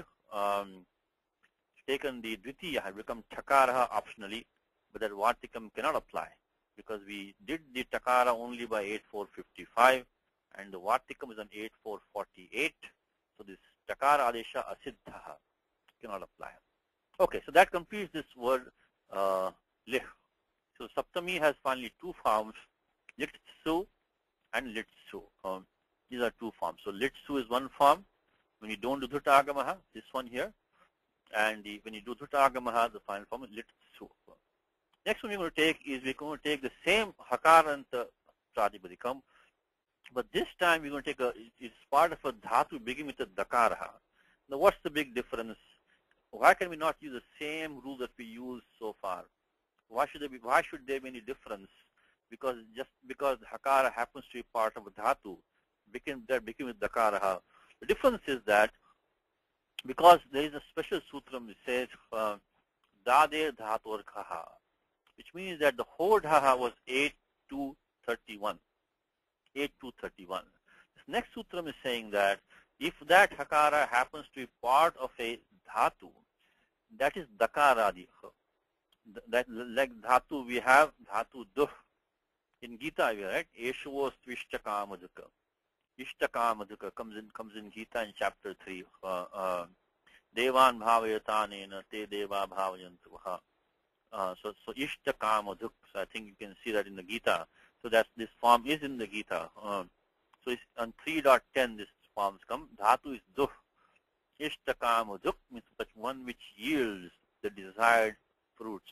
taken the dvitiya, have become takara optionally, but that vartikam cannot apply because we did the takara only by 8455 and the vartikam is on 8448. So this takara adesha asiddha cannot apply. Okay, so that completes this word lih. So saptami has finally two forms, litsu and litsu. These are two forms. So litsu is one form when you don't do dhutagamaha, this one here. And when you do dhutagamaha, the final form is litsu. Next one we're going to take is we're going to take the same hakaranta pratipadikam, but this time we're going to take it's part of a dhatu begin with a dakaraha. Now what's the big difference? Why can we not use the same rule that we used so far? Why should there be any difference? Because just because hakara happens to be part of a dhatu, became with dakaraha. The difference is that because there is a special sutram that says dade dhatur khaha, which means that the whole dhaha was 8231. 8231. This next sutram is saying that if that hakara happens to be part of a dhatu, that is dakaradi. That like dhatu we have dhatu duh. In Gita we write Eshvo Svishtakamaduka. Ishtakamadhuka comes in Gita in chapter 3. Devan bhavayatanena te deva bhavayantu. So Ishtakamadhuk. So I think you can see that in the Gita. So that this form is in the Gita. So it's on 3.10 this forms come. Dhatu is duh. Ishtakam means such one which yields the desired fruits.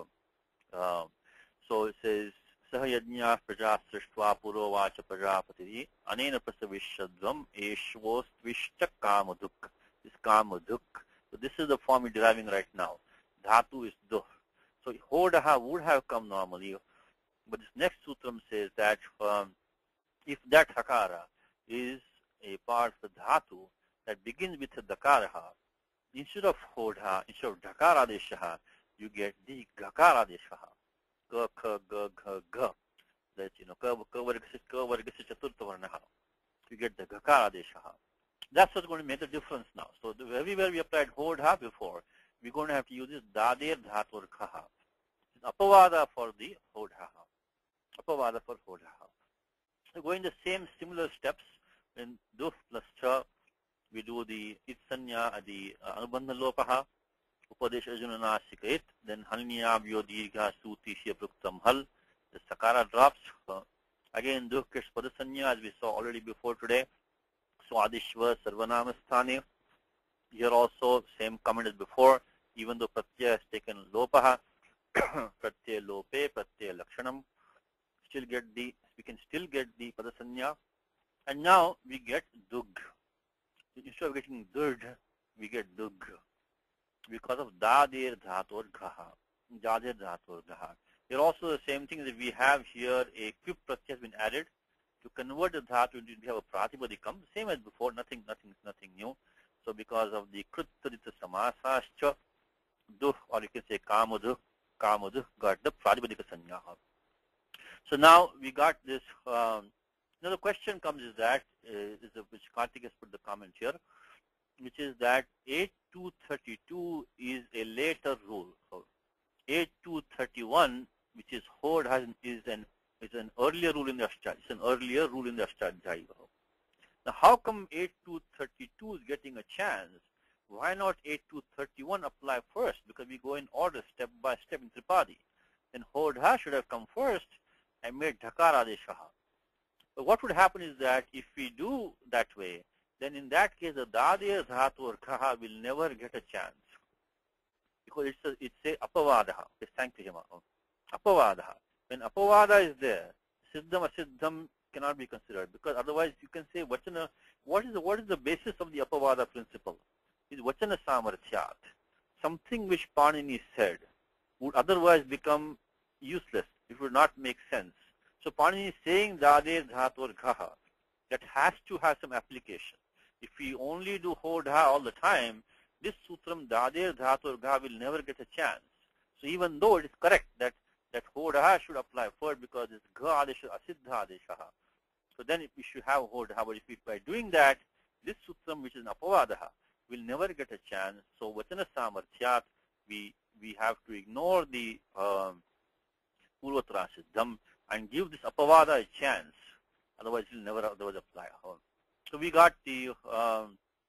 So it says, Sahayajna praja srishtva purovacha prajapati anena prasavishadvam eshvostvishtakam is kamaduk. So this is the form we're deriving right now. Dhatu is duh. So hodaha would have come normally, but this next sutram says that if that hakara is a part of the dhatu that begins with a dakaraha, instead of hodha, instead of dakara deshaha, you get the gakara deshaha. Ga, kha, ga, gha, ga. That, ka vargasi chaturtha varnaha. You get the gakara deshaha. That's what's going to make the difference now. So everywhere we applied hodha before, we're going to have to use this dadir dhatur khaha. It's apavada for the hodha. Apavada for hodha. So going the same similar steps in duf plus cha, we do the itsanya, the anubandha lopaha, upadesha ajuna nasika it, then halniya vyo dirgha suti shya pruktam hal, the sakara drops. Again duf kish padasanya, as we saw already before today. Swadishva sarvanamasthane. Here also same comment as before, even though pratyaya has taken lopaha, pratyaya lope, pratyaya lakshanam, we can still get the padasanya. And now we get dug. Instead of getting durd, we get dug because of dadir dhatur ghaha. Dadir dhatur ghaha. Here also the same thing that we have here a quip pratyaya has been added to convert the dhatu into we have a pratipadikam, same as before, nothing new. So because of the kruttadita samasascha, duh, or you can say kamuduh got the pratipadika sanya. So now we got this. Now the question comes is that which Karthik has put the comment here, which is that 8232 is a later rule. 8231, which is hod, is an earlier rule in the Ashtadhyayi. It's an earlier rule in the Ashtadhyayi. Now how come 8232 is getting a chance? Why not 8231 apply first? Because we go in order, step by step in Tripadi. Then hodha should have come first and made dhakara deshaha. But what would happen is that if we do that way, then in that case the dadir dhatu or khaha will never get a chance. Because it's a apavadaha. Yes, thank you, Hima. Apavadaha. When apavada is there, siddham asiddham cannot be considered, because otherwise you can say vachana. What is the basis of the apavada principle? Is vachana samarthyat. Something which Panini said would otherwise become useless. It would not make sense. So Panini is saying dadir dhatur ghaha, that has to have some application. If we only do hodha all the time, this sutram dadir dhatur ghaha will never get a chance. So even though it is correct that hodha should apply first because it's gha adesha asiddha adeshaha, so then we should have hodha. But if by doing that, this sutram which is an apavadaha will never get a chance. So vachana samarthyat, we have to ignore the purvatara siddham and give this apavada a chance. Otherwise, it will never otherwise apply. So we got the gha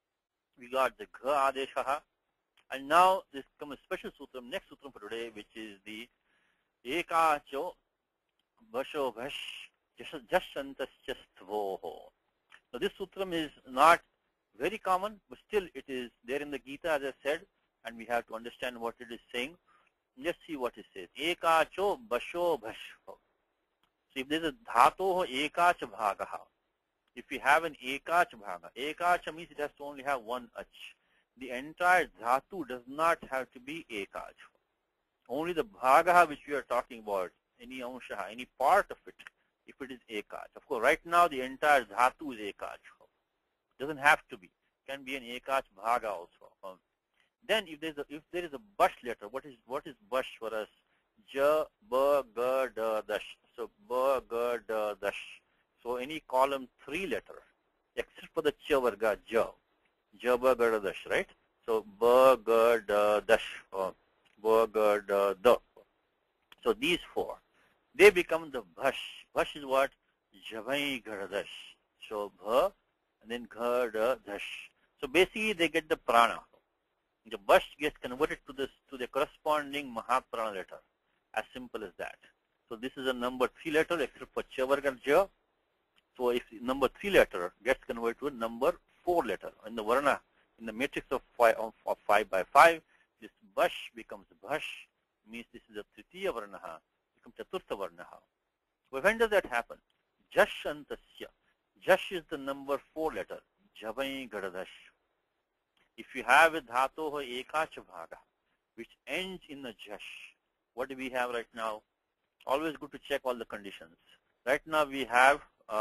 adeshaha, and now this comes a special sutram, next sutram for today, which is the ekacho vasho vash jashantascha stvoho. So this sutram is not very common, but still it is there in the Gita, as I said, and we have to understand what it is saying. Let's see what it says. Ekacho vasho vasho. So if there is a dhatoho ekach bhagaha, if we have an ekach bhaga, ekacha means it has to only have one ach. The entire dhatu does not have to be ekach. Only the bhagaha which we are talking about, any anshaha, any part of it, if it is ekach. Of course, right now the entire dhatu is ekach. Doesn't have to be. Can be an ekach bhaga also. Then if there is a bash letter, what is bash for us? Ja, ba, ga, da, dash. So ba, ga, da, dash. So any column 3 letter, except for the cha varga, ja. Ja, ba, ga, da, dash, right? So ba, ga, da, dash. Ba, ga, da, da. So these 4, they become the bhash. Bhash is what? Javai, ga, da, dash. So bha, and then ga, da, dash. So basically they get the prana. The bhash gets converted to the corresponding mahaprana letter. As simple as that. So this is a number 3 letter except for cha varga ja. So if number 3 letter gets converted to a number 4 letter. In the varna, in the matrix of 5 by 5, this bash becomes bhash, means this is a tritiya varna, becomes chaturtha varna. When does that happen? Jashantasya. Jash is the number 4 letter. Javai gadadash. If you have a dhatoha ekacha bhaga, which ends in a jash, what do we have right now? Always good to check all the conditions. Right now we have,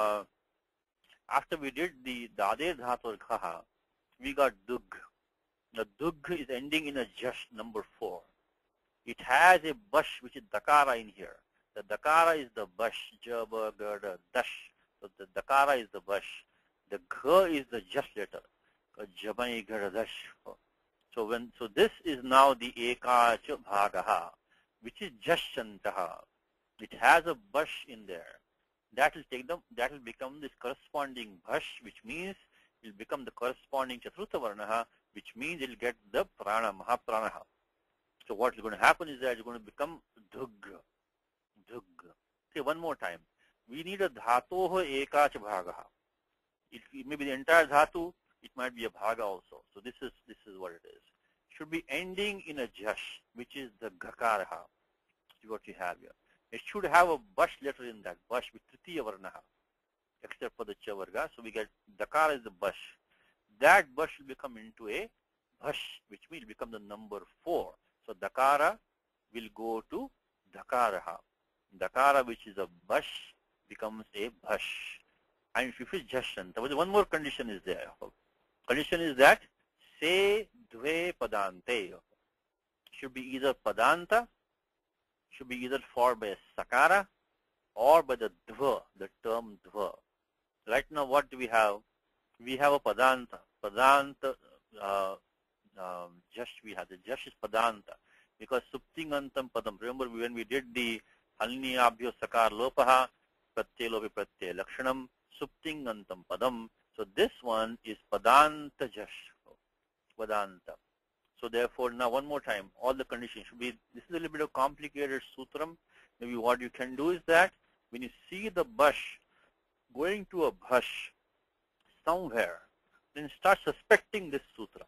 after we did the dader dhatu khaha, we got dug. The dug is ending in a jash, number 4. It has a bash, which is dakara in here. The dakara is the bash, jaba, gada, dash. So the dakara is the bash. The gha is the jash letter. Jabai, gada, dash. So this is now the ekacha bhagaha, which is jashantaha. It has a bash in there. That will become this corresponding bhash, which means it will become the corresponding chaturtha varnaha, which means it will get the prana, mahapranaha. So what is going to happen is that it's going to become dhug. Dhug. Okay, one more time. We need a dhatoha ekacha bhagaha. It may be the entire dhatu, it might be a bhaga also. So this is what it is. Should be ending in a jash, which is the gakaraha. See what you have here. It should have a bash letter in that, bash with tritiya varnaha, except for the cha varga. So we get dakara is the bash. That bash will become into a bhash, which will become the number 4. So dakara will go to dakaraha. Dakara, which is a bash, becomes a bhash. And if it is jashan, one more condition is there. Condition is that se dve padante should be either padanta, should be either followed by a sakara or by the dva, the term dva. Right now what do we have? We have a padanta. Padanta, just we have. The just is padanta. Because suptingantam padam. Remember when we did the halniyabhyo sakar lopaha, pratyay lopi pratyay lakshanam, suptingantam padam. So this one is padanta jash. Padanta. So therefore, now one more time, all the conditions should be, this is a little bit of complicated sutram. Maybe what you can do is that when you see the bash going to a bhash somewhere, then start suspecting this sutram.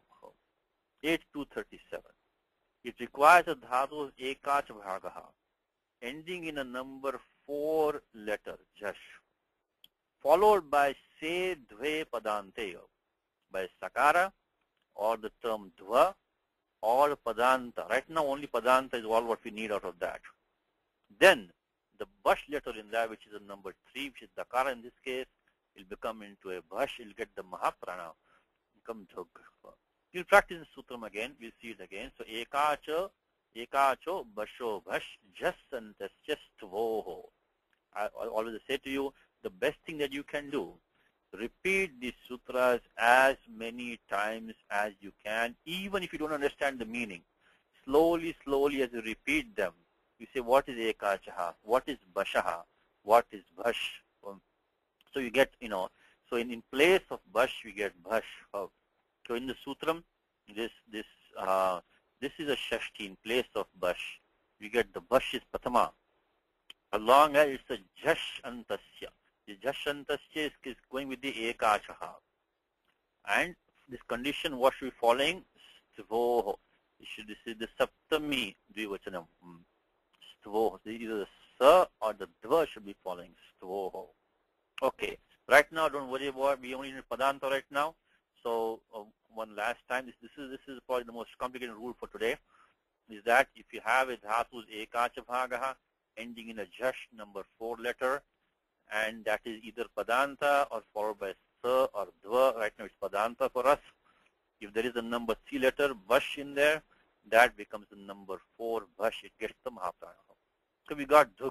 8237. It requires a dhatu ekach bhagaha, ending in a number 4 letter, jash, followed by se dve padante, by sakara or the term dva, or padanta. Right now only padanta is all what we need out of that. Then the bash letter in that, which is a number 3, which is dakara in this case, will become into a bash. It will get the mahaprana, become dhug. We'll practice the sutram again. We'll see it again. So ekacho basho bhash jasantasya stvoho. I always say to you, the best thing that you can do, repeat these sutras as many times as you can, even if you don't understand the meaning. Slowly as you repeat them, you say, what is ekachaha? What is bashaha? What is bhash? So you get, so in place of bhash, we get bhash. So in the sutram, this is a shashti in place of bhash. We get the bhash is patama. Along as it's a jash antasya. The jashantasya is going with the ekachaha. And this condition, what should be following? Stvoho. This is the saptami dvivachanam. Stvoho. Either the sa or the dva should be following. Stvoho. Okay. Right now, don't worry about, we only need padanta right now. So one last time, this is probably the most complicated rule for today, is that if you have a dhatu's ekacha bhagaha ending in a jash, number 4 letter, and that is either padanta or followed by sa or dva. Right now it's padanta for us. If there is a number 3 letter bhash in there, that becomes the number 4 bhash. It gets the mahaprana. So we got dhug.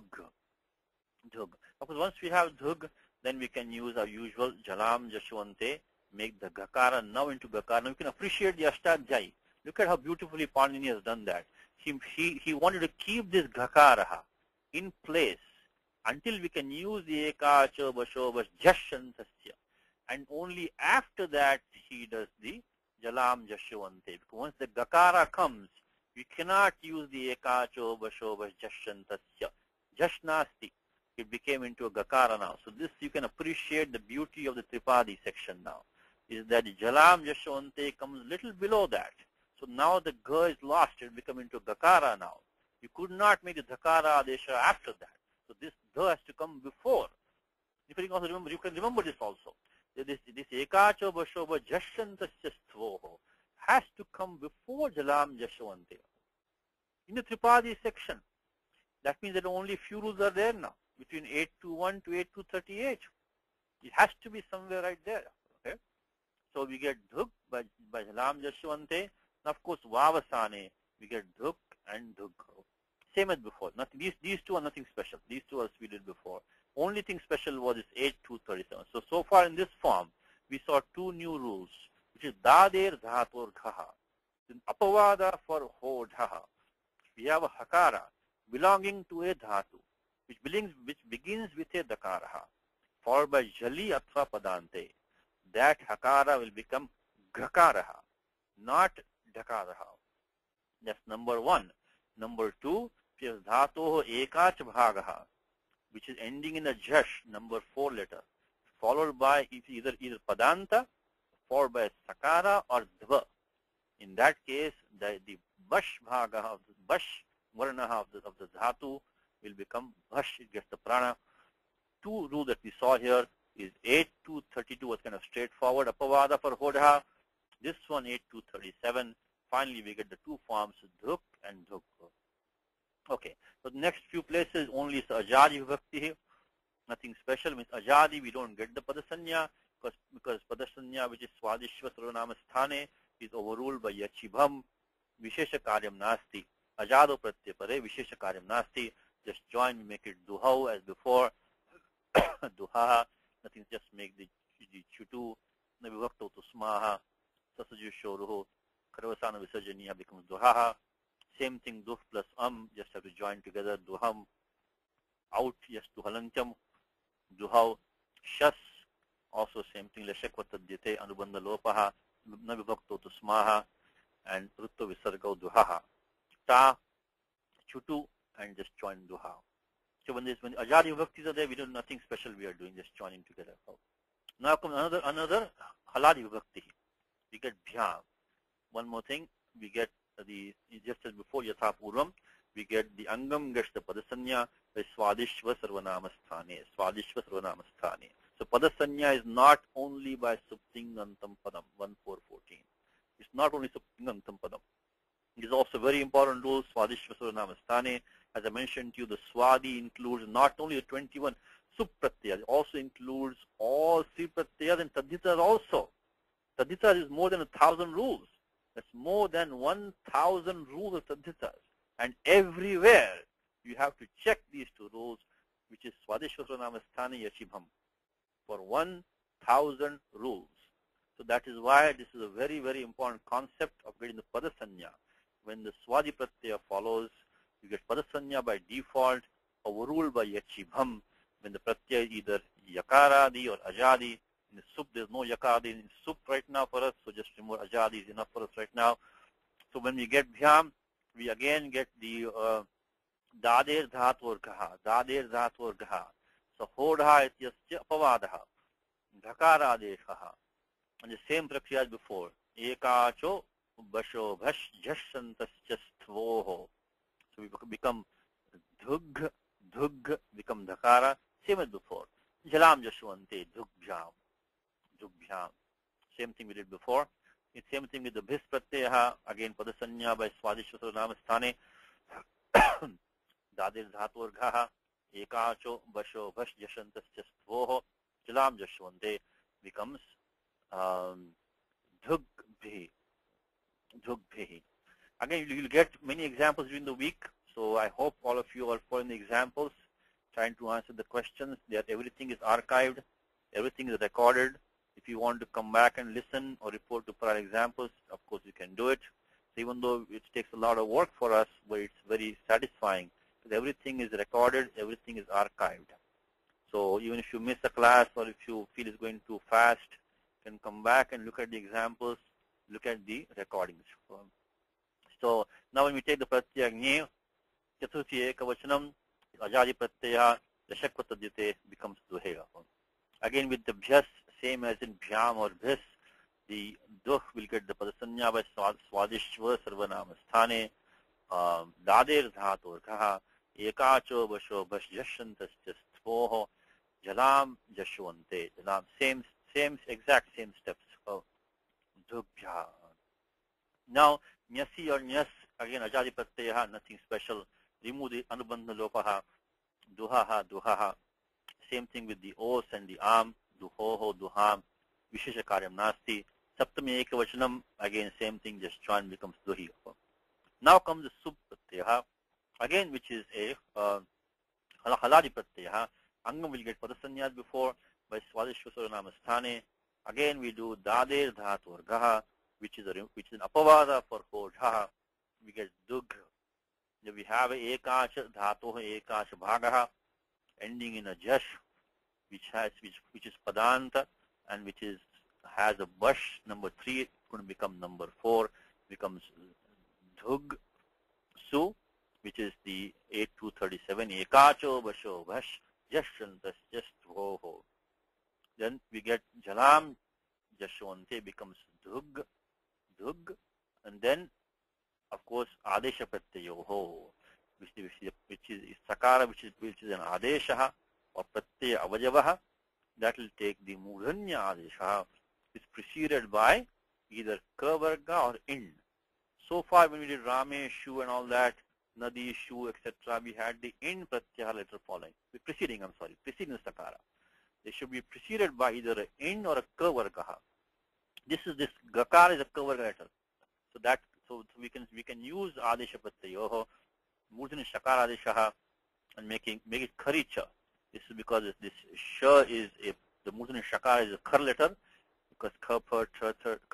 Because once we have dhug, then we can use our usual jalam jashwante, make the gakara now into gakara. Now you can appreciate the ashtadhyayi. Look at how beautifully Panini has done that. He wanted to keep this gakaraha in place until we can use the ekacha basho jashantasya. And only after that he does the jalam jashwante. Because once the gakara comes, we cannot use the ekacha basho jashantasya. Jashnasti. It became into a gakara now. So this you can appreciate the beauty of the Tripadi section now. is that the jalam yashwante comes little below that. So now the ga is lost. It become into gakara now. You could not make the dhakara adesha after that. So this dha has to come before. If you also remember, you can remember this also. This ekacho bashoba jashantasya stvoho has to come before jalam yashwante. In the Tripadi section, that means that only few rules are there now, between 821 to 8238. It has to be somewhere right there. Okay? So we get dhuk by jalam yashwante. And of course, vavasane, we get dhuk and dhuk. Same as before. Nothing, these two are nothing special. These two as we did before. Only thing special was this 8237. So far in this form, we saw two new rules, which is dader dhatur ghaha. Apavada for ho dhaha. We have a hakara belonging to a dhatu, which begins with a dakaraha, followed by jali atva padante. That hakara will become gakaraha, not dakaraha. That's number one. Number two, dhatoho ekach bhagaha, which is ending in a jash, number 4 letter, followed by either padanta, followed by sakara or dva. In that case, the bash bhaga of the bash varnaha of the dhatu will become bash. It gets the prana. Two rules that we saw here is 8232 was kind of straightforward. Apavada for hodha. This one 8237. Finally, we get the two forms dhuk and dhuk. Okay. So the next few places only is ajadi vibhakti here. Nothing special. Means ajadi we don't get the padasanya because padasanya which is swadishva sarvanama sthane is overruled by yachibham. Vishesha karyam nasti. Ajado pratyapare vishesha karyam nasti. Just join, we make it duhau as before. Duha. Nothing, just make the chutu. Navivakto tusmaha. Sasaju shoruho. Karvasana visarjaniya becomes duhaha. Same thing, duh plus just have to join together. Duham. Out, yes, duhalancham. Duhau. Shas. Also same thing. Lashakvatadyate anubandha lopaha. Navivakto tusmaha. And rutto visargau duhaha. Ta. Chutu. And just join duha. So when ajadi vibhaktis are there, we do nothing special. We are doing just joining together. Now comes another haladi vibhakti. We get bhyam. One more thing, we get just as before yatha purvam, we get the angam gets the padasanya by swadishva sarvanama sthane. Swadishva sarvanama sthane. So padasanya is not only by suptingantam padam 1414. It's not only suptingantam padam. It is also very important rule, swadishva sarvanama sthane. As I mentioned to you, the swadi includes not only the 21 supratyas, it also includes all three pratyas and tadhitas also. Tadhitas is more than 1,000 rules. That's more than 1,000 rules of tadhitas. And everywhere you have to check these two rules, which is swadishva sarvanama sthane yachibham, for 1,000 rules. So that is why this is a very, very important concept of getting the padasanya. When the swadi pratyaya follows, you get padasanya by default, overruled by yachibham. When the pratyaya is either yakaradi or ajadi. In the sup, there's no yakaradi in sup right now for us, so just remove ajadi is enough for us right now. So when we get bhyam, we again get the dader dhatur ghaha. Dader dhatur ghaha. So hodha ityasya apavadaha. Dhakara adeshaha. And the same prakriya as before. Ekacho basho bhash jashantasya stvoho. So we become dhug, become dhakara, same as before. Jalam jashwante, dhugbhyam, dhugbhyam. Same thing we did before. It's same thing with the bhis pratyaha, again padasanya by swadishva sarvanama sthane. Dadir dhatur ghaha, ekacho basho bhash jashantasya stvoho, jalam jashwante becomes dhugbhi. Again, you will get many examples during the week, so I hope all of you are following the examples, trying to answer the questions. That everything is archived, everything is recorded. If you want to come back and listen or report to prior examples, of course you can do it. So even though it takes a lot of work for us, but it's very satisfying because everything is recorded, everything is archived. So even if you miss a class or if you feel it's going too fast, you can come back and look at the examples, look at the recordings. So now when we take the pratyaya gne, chaturthi ekavachanam, ajadi pratyaya, lashakvatadyate becomes duhega. Again with the bhyas, same as in bhyam or bhis, the duh will get the padasanya by swadishva sarvanama sthane. Dader dhatur kaha ekacho basho bashjashantasya stvoho jalam jashwante. Jalam, same exact same steps. Dubhya. Now, nyasi or nyas, again, ajadi pratyaha, nothing special. Remove the anubandha lopaha, duhaha, duhaha. Same thing with the os and the am, duhoho, duham, vishesha karyam nasti. Saptami ekavachanam, again, same thing, just join becomes duhi. Now comes the sub pratyaha, again, which is a haladi pratyaha. Angam will get padasanyas before by swadishvasara namasthane. Again, we do dader dhatu gaha, which is an apavada for hodha. We get dug. We have a ekach dhatu ekach bhagaha, ending in a jash, which is padanta and which has a bash. Number 3, it's going to become number 4, becomes dhug su, which is the 8237 ekacho basho bash jashantas just ho. Then we get jalam jashwante becomes dhug, and then of course adesha pratyayoho, which is sakara, which is an adesha or pratyaya avajavaha, that will take the mudhanya adesha, is preceded by either ka varga or in. So far when we did rame, shu and all that, nadi, shu, etc., we had the in pratyaya letter following, preceding sakara. They should be preceded by either an in or a ka varga. This gakar is a ka varga letter. So we can use adesha pratyayoho, mudhanya shakara adesha, and make it kharicha. This is because this sha is the mudhanya shakara is a khar letter, because ka pa cha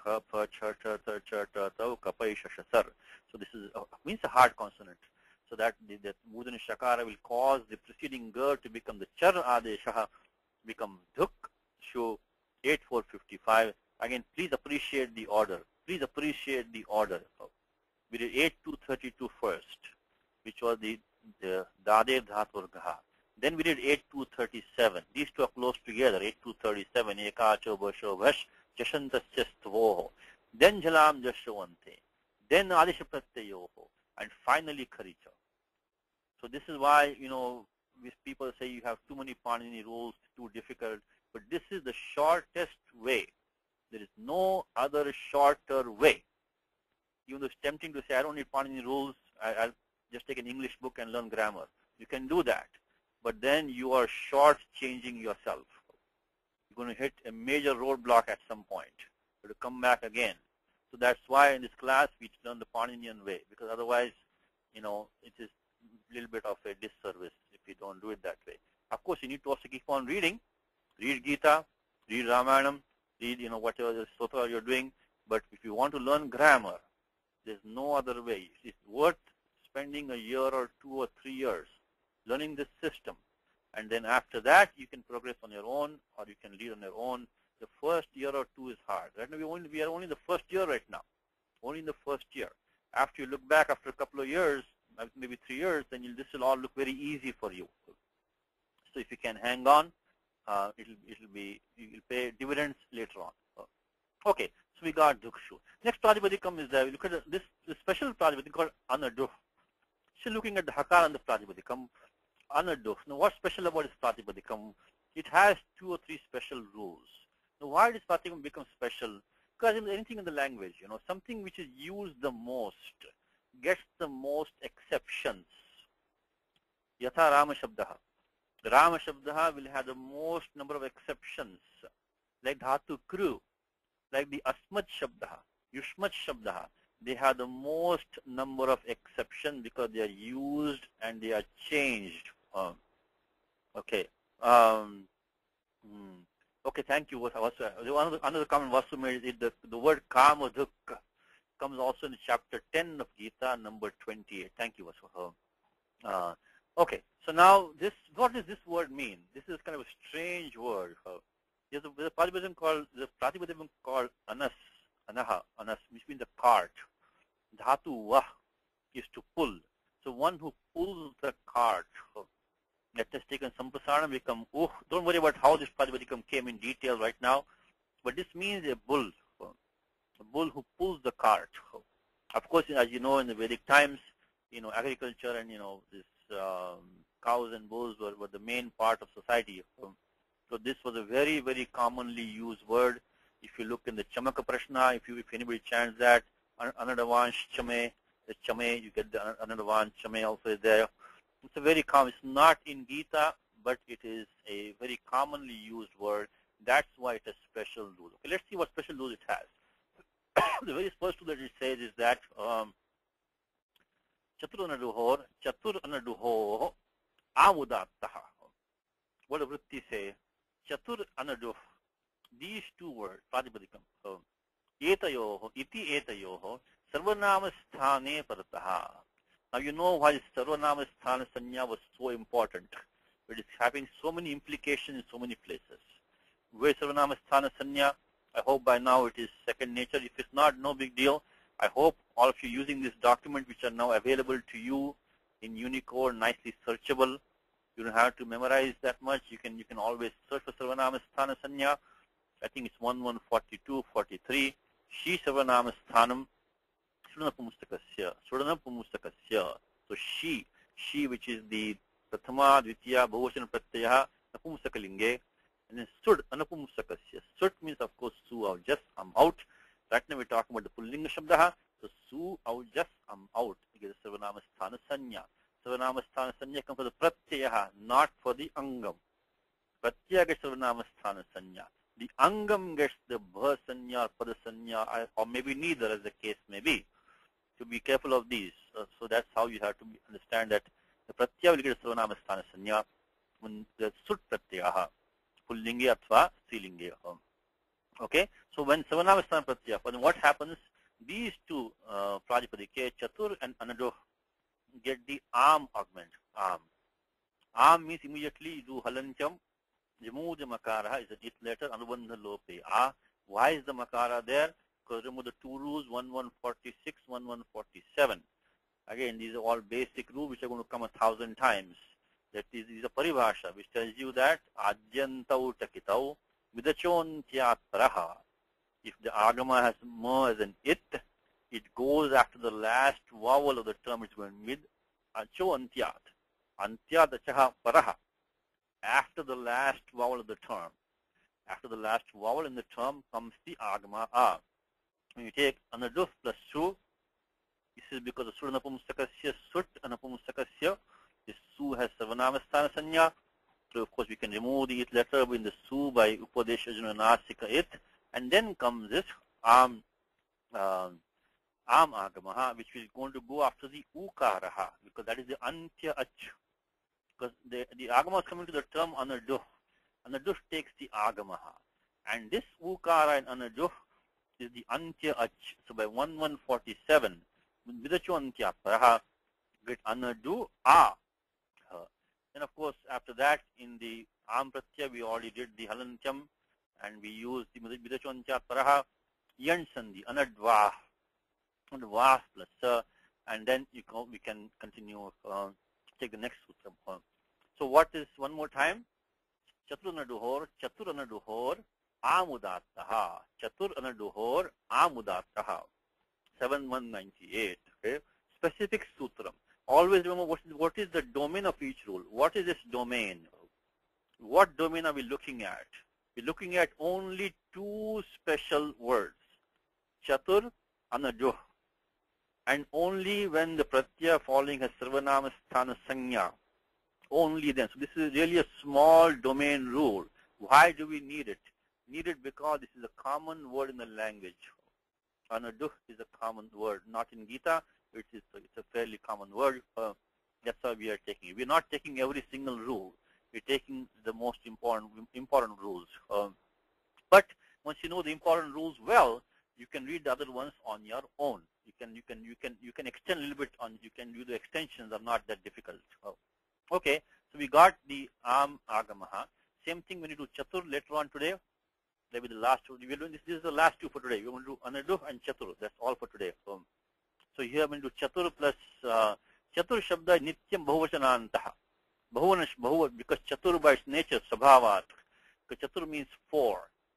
kapa isha shasar. So this means a hard consonant. So that the mudhanya shakara will cause the preceding ga to become the char adesha, become dhuk, shu 8455. Again, please appreciate the order. We did 8232 first, which was the dader dhatur gaha. Then we did 8237. These two are close together. 8237 ekacho basho vash jashantasya stvoho. Then jalam jashwante. Then adesha pratyayoho. And finally kharicha. So this is why, these people say you have too many Panini rules, too difficult. But this is the shortest way. There is no other shorter way. Even though it's tempting to say, I don't need Panini rules, I'll just take an English book and learn grammar. You can do that. But then you are short-changing yourself. You're going to hit a major roadblock at some point. You have to come back again. So that's why in this class we learn the Paninian way, because otherwise, it is a little bit of a disservice if you don't do it that way. Of course, you need to also keep on reading. Read Gita, read Ramayanam, read, whatever the Stotra you're doing. But if you want to learn grammar, there's no other way. It's worth spending a year or 2 or 3 years learning this system. And then after that, you can progress on your own, or you can read on your own. The first year or 2 is hard. Right now, we are only in the first year right now. Only in the first year. After you look back after a couple of years, maybe 3 years, then this will all look very easy for you. So if you can hang on, you'll pay dividends later on. Okay, so we got Dukshu. Next Pratipadikam is there. We look at this special Pratipadikam called Anaduh. So looking at the Hakar and the Pratipadikam, Anaduh. Now what's special about this Pratipadikam? It has 2 or 3 special rules. Now why does Pratipadikam become special? Because anything in the language, something which is used the most gets the most exceptions. Yatha Rama Shabdaha. The Rama Shabdaha will have the most number of exceptions, like Dhatu Kru, like the Asmat Shabdaha, Yushmat Shabdaha. They have the most number of exceptions because they are used and they are changed. Okay. Okay, thank you. Another comment Vasu made is the word Kama Dukka comes also in chapter 10 of Gita, number 28. Thank you, Vasu. Okay, so now what does this word mean? This is kind of a strange word. There's a Pratipadikam called Anas, which means the cart. Dhatu Vah is to pull. So one who pulls the cart. Let us take Sampasarana become Don't worry about how this Pratipadikam came in detail right now. But this means a bull. bull who pulls the cart. Of course, as you know, in the Vedic times, agriculture and, this cows and bulls were the main part of society. So this was a very, very commonly used word. If you look in the Chamaka Prashna, if anybody chants that, Anadavansh Chame, the Chame, you get the Anadavansh Chame also there. It's a very common, it's not in Gita, but it is a very commonly used word. That's why it has special rules. Okay, let's see what special rules it has. The very first rule that it says is that Chatur Anaduho Amudattaha. What does Vritti say? Chatur Anaduh. These two words, Pratipadikam, Etayoho, Iti Etayoho, Sarvanama Sthane Parataha. Now you know why Sarvanama Sthana Sanya was so important. It is having so many implications in so many places. Where Sarvanama Sthana Sanya, I hope by now it is second nature. If it's not, no big deal. I hope all of you using this document, which are now available to you in Unicode, nicely searchable. You don't have to memorize that much. You can always search for Sarvanama Sthana Sanya. I think it's 1142, 43. She Sarvanama Sthanam Sudanapumustakasya. Sudanapumustakasya. So she which is the Prathama, Dvitiya, Bahuvachana Pratyaha, Napumsakalinge. And then Sud, Anapumustakasya. Sud means, of course, Su, out, just, I'm out. Right now we're talking about the Pullinga Shabdaha. So Su, out, just, I'm out. You get the Sarvanama Sthana Sanya. Sarvanama Sthana Sanya comes for the Pratyaha, not for the Angam. Pratyaya gets Sarvanama Sthana Sanya. The Angam gets the Bha Sanya, Pada Sanya, or maybe neither, as the case may be. So be careful of these. So that's how you have to understand that the Pratyaya will get Sarvanama Sthana Sanya when the Sut Pratyaha, Pullinge Atva Strilinge. Okay? So when Sarvanama Sthana Pratyaya, then what happens? These two, Prajapadike, Chatur and Anaduh, get the Am augment. Am means immediately you do Halancham. Remove the Makara is an it letter, Anubandha Lope. Why is the Makara there? Because remove the two rules, 1146, 1147. Again, these are all basic rules which are going to come 1,000 times. That is a paribhasha which tells you that Ajyantau Takitau Vidachontyat Paraha. If the Agama has ma as an it goes after the last vowel of the term. It's going mid Acho Antyat. Antyat Achaha Paraha. After the last vowel of the term. After the last vowel in the term comes the Agama A. When you take Anaduf plus Su, this is because of Suranapumstakasya, Sut Anapumustakasya. This Su has Sarvanama Sthana Sanya. So of course we can remove the it letter in the Su by Upadesha Jananasika it. And then comes this Am Agamaha, which is going to go after the Ukaraha, because that is the Antya Ach. Because the Agama is coming to the term Anaduh. Anaduh takes the Agamaha. And this Ukara in Anaduh is the Antya Ach. So by 1147, Vidacho Antya Paraha, get Anadu A. And of course, after that, in the Am Pratyaya, we already did the Halantyam, and we used the Vidacho Antya Paraha, Yan Sandhi, Anadvah, Anadvah plus and then we can continue, take the next sutra. So what is, one more time? Chatur Anaduhor, Amudattaha. Chatur Anaduhor, Amudattaha. 7198. Okay? Specific sutram. Always remember what is the domain of each rule. What is this domain? What domain are we looking at? We're looking at only two special words. Chatur, Anaduh. And only when the Pratyaya following has Sarvanama Sthana Sanya. Only then. So this is really a small domain rule. Why do we need it? Need it because this is a common word in the language. Anaduh is a common word. Not in Gita. It's a fairly common word. That's why we are taking it. We're not taking every single rule. We're taking the most important rules. But once you know the important rules well, you can read the other ones on your own. You can extend a little bit on. You can do the extensions are not that difficult. Okay, so we got the Am Agamaha. Same thing when you do Chatur later on today. Maybe the last two. We're doing this. This is the last two for today. We're going to do Anaduh and Chatur. That's all for today. So here I'm going to do Chatur plus Chatur Shabda Nityam Bahuvachanantaha. Bahuva, because Chatur by its nature, Sabhavat. Because Chatur means four.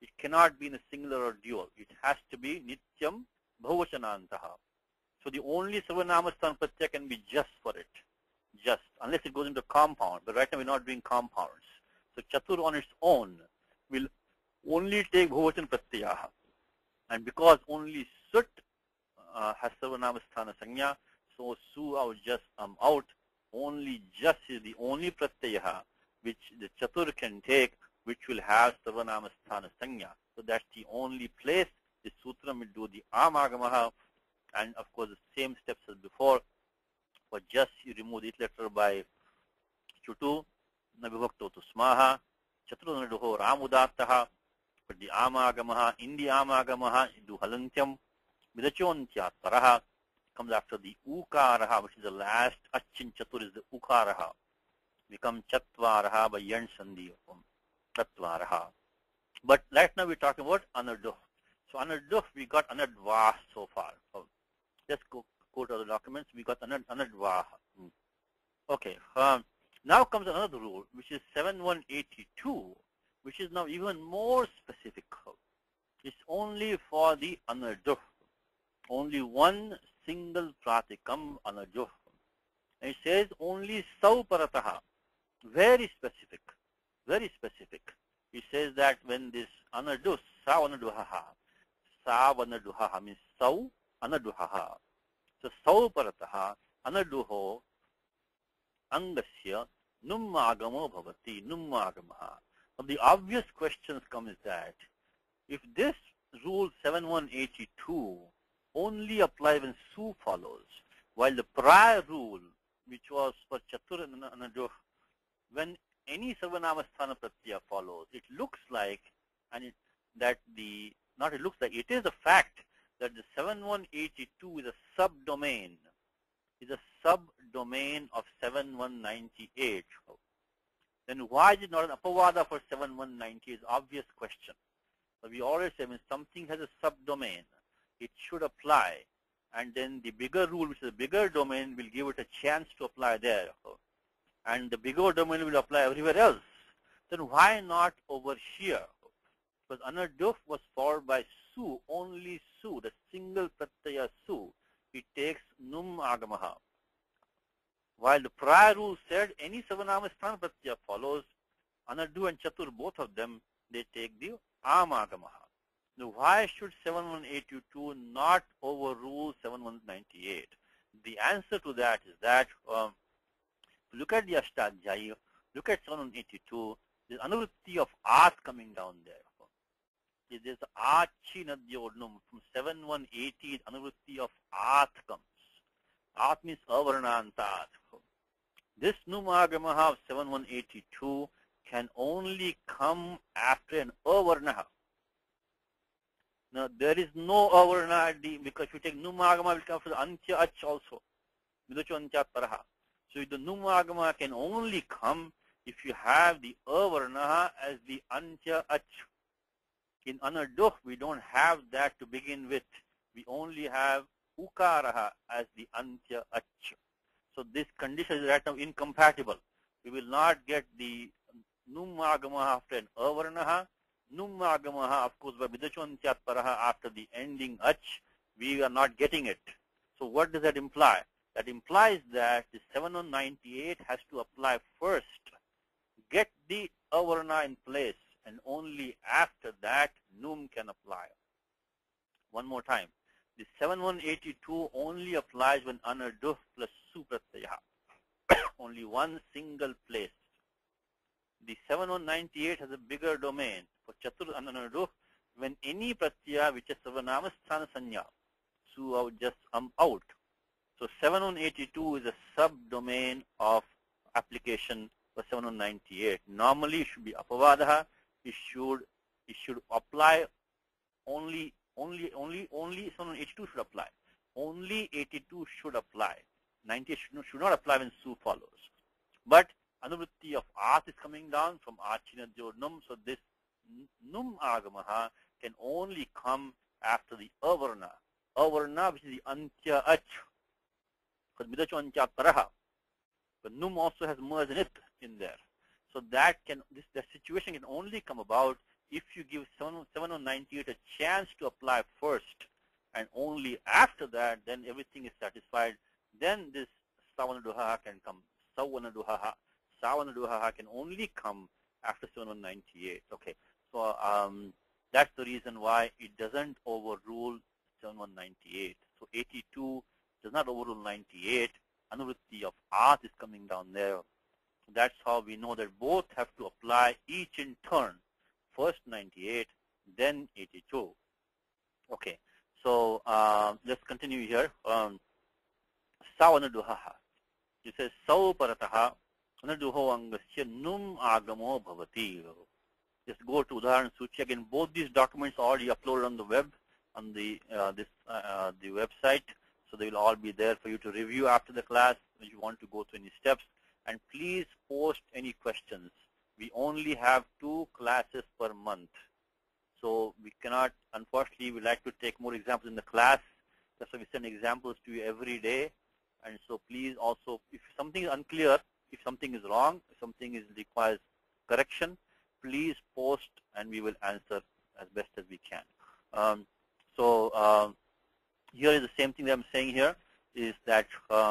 It cannot be in a singular or dual. It has to be nityam bahuvachanantaha. So the only sarvanama sthan pratyaya can be just for it. Just, unless it goes into compound. But right now we're not doing compounds. So chatur on its own will only take bahuvachan pratyaha. And because only sut has sarvanama sthana sanya, so su out, just out, only just is the only pratyaha which the chatur can take, which will have sarvanama sthana sanya. So that's the only place the sutram will do the amagamaha, and of course the same steps as before. For just you remove the it letter by chutu, nabhivakto to smaha, chatrunaduho ramudattaha. For the amagamaha, in the amagamaha, do halantyam, vidachontya paraha, comes after the ukaraha, which is the last achin chatur is the ukaraha. Become chatvaraha by yan sandhi, chatvaraha. But right now we're talking about anarduh. So anarduh, we got anadvah so far. So let's go to the documents. We got anadvah. Okay. Now comes another rule, which is 7182, which is now even more specific. It's only for the anarduh. Only one single pratikam anarduh. And it says only sauparataha. Very specific. Very specific. It says that when this anarduh, savanaduhaha, savanaduhaha means sau anaduhaha. So sauparataha anaduho angasya nummagamo bhavati nummagamaha. Now the obvious questions come is that if this rule 7182 only applies when su follows, while the prior rule, which was for chatur and anaduh, when any sarvanama sthana pratyaya follows, it looks like, and it is a fact that the 7182 is a subdomain. Is a subdomain of 7198. Then why is it not an apavada for 7190 is obvious question. So we always say when something has a subdomain, it should apply, and then the bigger rule, which is a bigger domain, will give it a chance to apply there. And the bigger domain will apply everywhere else. Then why not over here? Because anarduh was followed by su, only su, the single pratyaya su. It takes num agamaha. While the prior rule said any savanama sthana pratyaya follows, anarduh and chatur, both of them, they take the amagamaha. Now why should 7182 not overrule 7198? The answer to that is that look at the Ashtadhyayi, look at 7182, there's anuvritti of art coming down there. There's achi nadyodnum from 7180, anuvritti of art comes. Art means avarnantat. This numagamaha of 7182 can only come after an avarnaha. Now there is no avarna because if you take numagama, it will come for the antya ach also. Vidachontya paraha. So the numagama can only come if you have the avarnaha as the antya ach. In anarduh, we don't have that to begin with. We only have ukaraha as the antya ach. So this condition is right now incompatible. We will not get the numagama after an avarnaha. Numagamaha, of course, by vidachontya paraha after the ending ach, we are not getting it. So what does that imply? That implies that the 7198 has to apply first, get the avarna in place, and only after that num can apply. One more time. The 7182 only applies when anarduh plus su pratyaya. Only one single place. The 7198 has a bigger domain for chatur and anarduh when any pratyaya which is savanama sthana sanya. Su out, just out. So 7182 is a subdomain of application for 7198. Normally it should be apavadaha. It should apply only 7182 should apply. Only 82 should apply. 98 should not apply when su follows. But anuvritti of art is coming down from achina jodnum, so this num agamaha can only come after the avarna. Avarna, which is the antya ach. Because vidachontya paraha. But num also has merged in it in there. So that can the situation can only come about if you give 7198 a chance to apply first, and only after that, then everything is satisfied, then this Savanaduhaha can come. Savanaduhaha can only come after 7198. Okay, so that's the reason why it doesn't overrule 7198. So 82 does not overrule 98. Anuvritti of Art is coming down there. That's how we know that both have to apply each in turn. First 98, then 82. Okay, so let's continue here. Savanaduhaha. It says Sau parataha anaduho angasya num agamo bhavati. Just go to Udaharan Suchi. Again, both these documents are already uploaded on the web, on the the website. So they will all be there for you to review after the class if you want to go through any steps. And please post any questions. We only have 2 classes per month. So we cannot, unfortunately, we like to take more examples in the class. That's why we send examples to you every day. And so please also, if something is unclear, if something is wrong, if something requires correction, please post and we will answer as best as we can. Here is the same thing that I'm saying here, is that,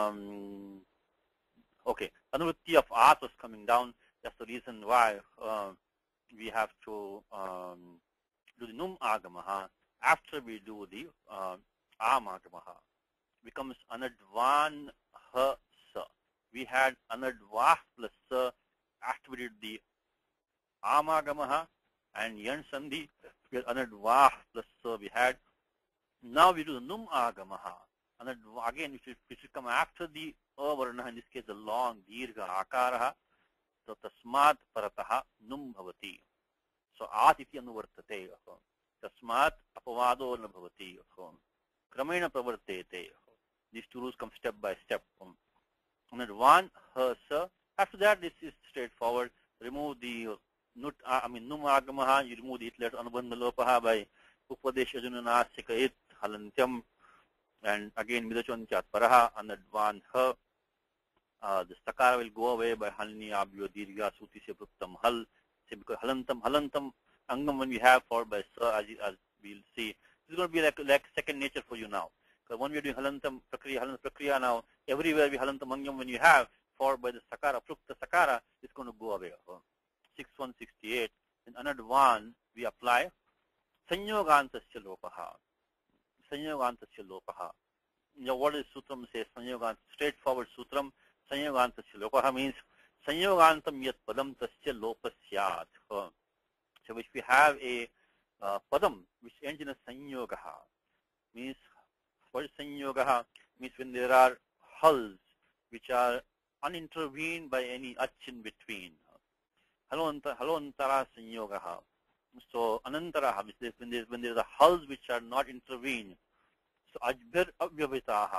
okay, Anuvritti of Art was coming down. That's the reason why we have to do the Num Agamaha. After we do the Am Agamaha, becomes Anadvan Ha Sa. We had Anadvah plus Sa after we did the Am Agamaha and Yan Sandhi. We had Anadvah plus Sa we had. Now we do the Num Agamaha. And again, it should come after the Avarna, in this case the long Dirgha Akaraha. So Tasmat Parataha Num Bhavati. So Atiti Anuvartate. Tasmat Apavado Nabhavati. Kramena Pravartete. These 2 rules come step by step. And then one Hasa. After that, this is straightforward. Remove the Num Agamaha. You remove the letter Anubandhalopaha by Upadesh Ajunanasika It Halantyam. And again, Midachon Chatparaha, and that one Ha. The Sakara will go away by Halni Abhyo Dirgha Suti Seprutam Hal. Because Halantam Angam, when we have followed by Sa, as we'll see, it's going to be like second nature for you now. Because when we're doing Halantam Prakriya now, everywhere we Halantam Angam, when you have followed by the Sakara, Prukta Sakara, it's going to go away. 6168. In another one, we apply Sanyogantasya Lopaha. Sanyogantasya Lopaha. Now, what is Sutram says? Sanyogant, straightforward Sutram. Sanyogantasya Lopaha means Sanyogantam yat padam tasya lopasyat. So if we have a padam which ends in a sanyogaha, means what is sanyogaha? Means when there are hulls which are unintervened by any ach in between. Halantara sanyogaha. So anantaraha, when there are hulls which are not intervened. So ajbir abhyavahitaha,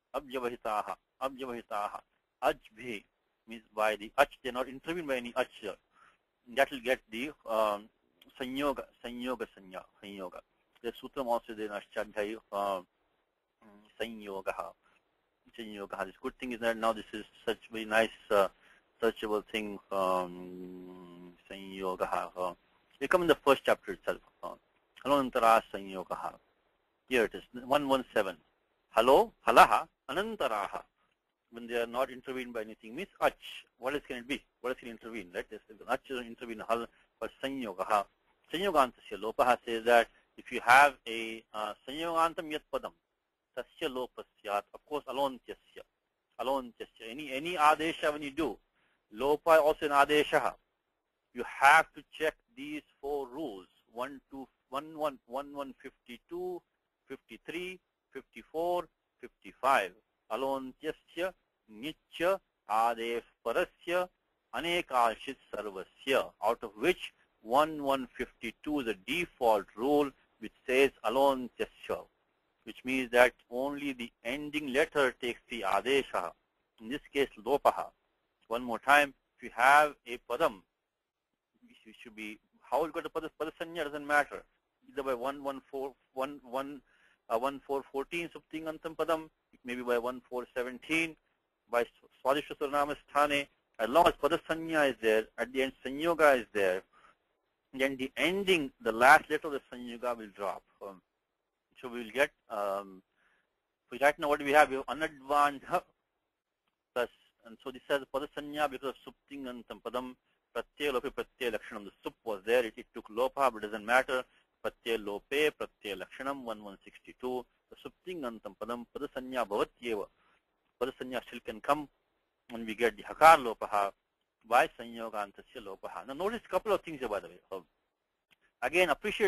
ajbhi means by the ach, they are not intervened by any ach. That will get the sanyoga sanya. The sutram also there in Ashtadhyayi sanyogaha. This good thing is that now this is such very nice searchable thing. Sanyogaha. We come in the first chapter itself. Halantara sanyogaha. Here it is, 117. Halo, halaha, anantaraha. When they are not intervened by anything, means ach. What else can it be? What else can intervene? Right? Ach doesn't intervene. Hal, but sanyogaha. Sanyogantasya lopaha says that if you have a sanyogantam yat padam, tasya lopasyat, of course, alontyasya. Any adesha when you do, lopa also an adesha. You have to check these 4 rules: 1152, 53, 54, 55. Alontyasya, Nitya, Adef Parasya, Anekashit Sarvasya, out of which 1152 is a default rule which says Alontyasya, which means that only the ending letter takes the Adesha, in this case Lopaha. One more time, if you have a Padam, it should be, how you got a Padasanya doesn't matter, either by 1414 something antam padam, maybe by 1417, by Swadhisha Surnamasthane, as long as Padasanya is there, at the end Sanyoga is there, then the ending, the last letter of the Sanyuga will drop. So we will get, right now what do we have? We have Anadvan plus, and so this has Padasanya because of Supting and Padam, Pratyay Lope, Pratyay Lakshanam. The Sup was there, it took Lopa, but it doesn't matter. Pratyay Lope, Pratyay Lakshanam, 1162. The Supting and Padam, Padasanya Bhavatyeva. Padasanya still can come when we get the Hakar Lopaha by Sanyogantasya Lopaha. Now notice a couple of things here, by the way. Again,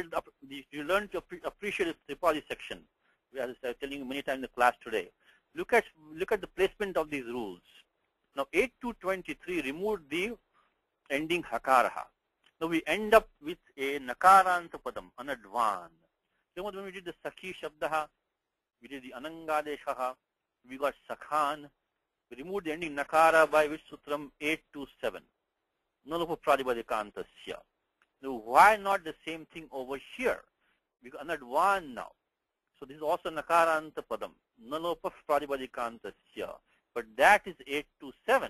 you learn to appreciate the Tripadi section. As I was telling you many times in the class today. Look at the placement of these rules. Now 8223 removed the ending Hakaraha. Now we end up with a Nakaranta Padam, Anadvan. Then when we did the Sakhi Shabdaha, we did the Anangadeshaha, we got Sakhan. We removed the ending Nakara by which Sutram 827. Nalopa Pradibadikantasya. Now why not the same thing over here? Because Anadvan now. So this is also Nakaranta Padam. Nalopa Pradibadikantasya. But that is 827.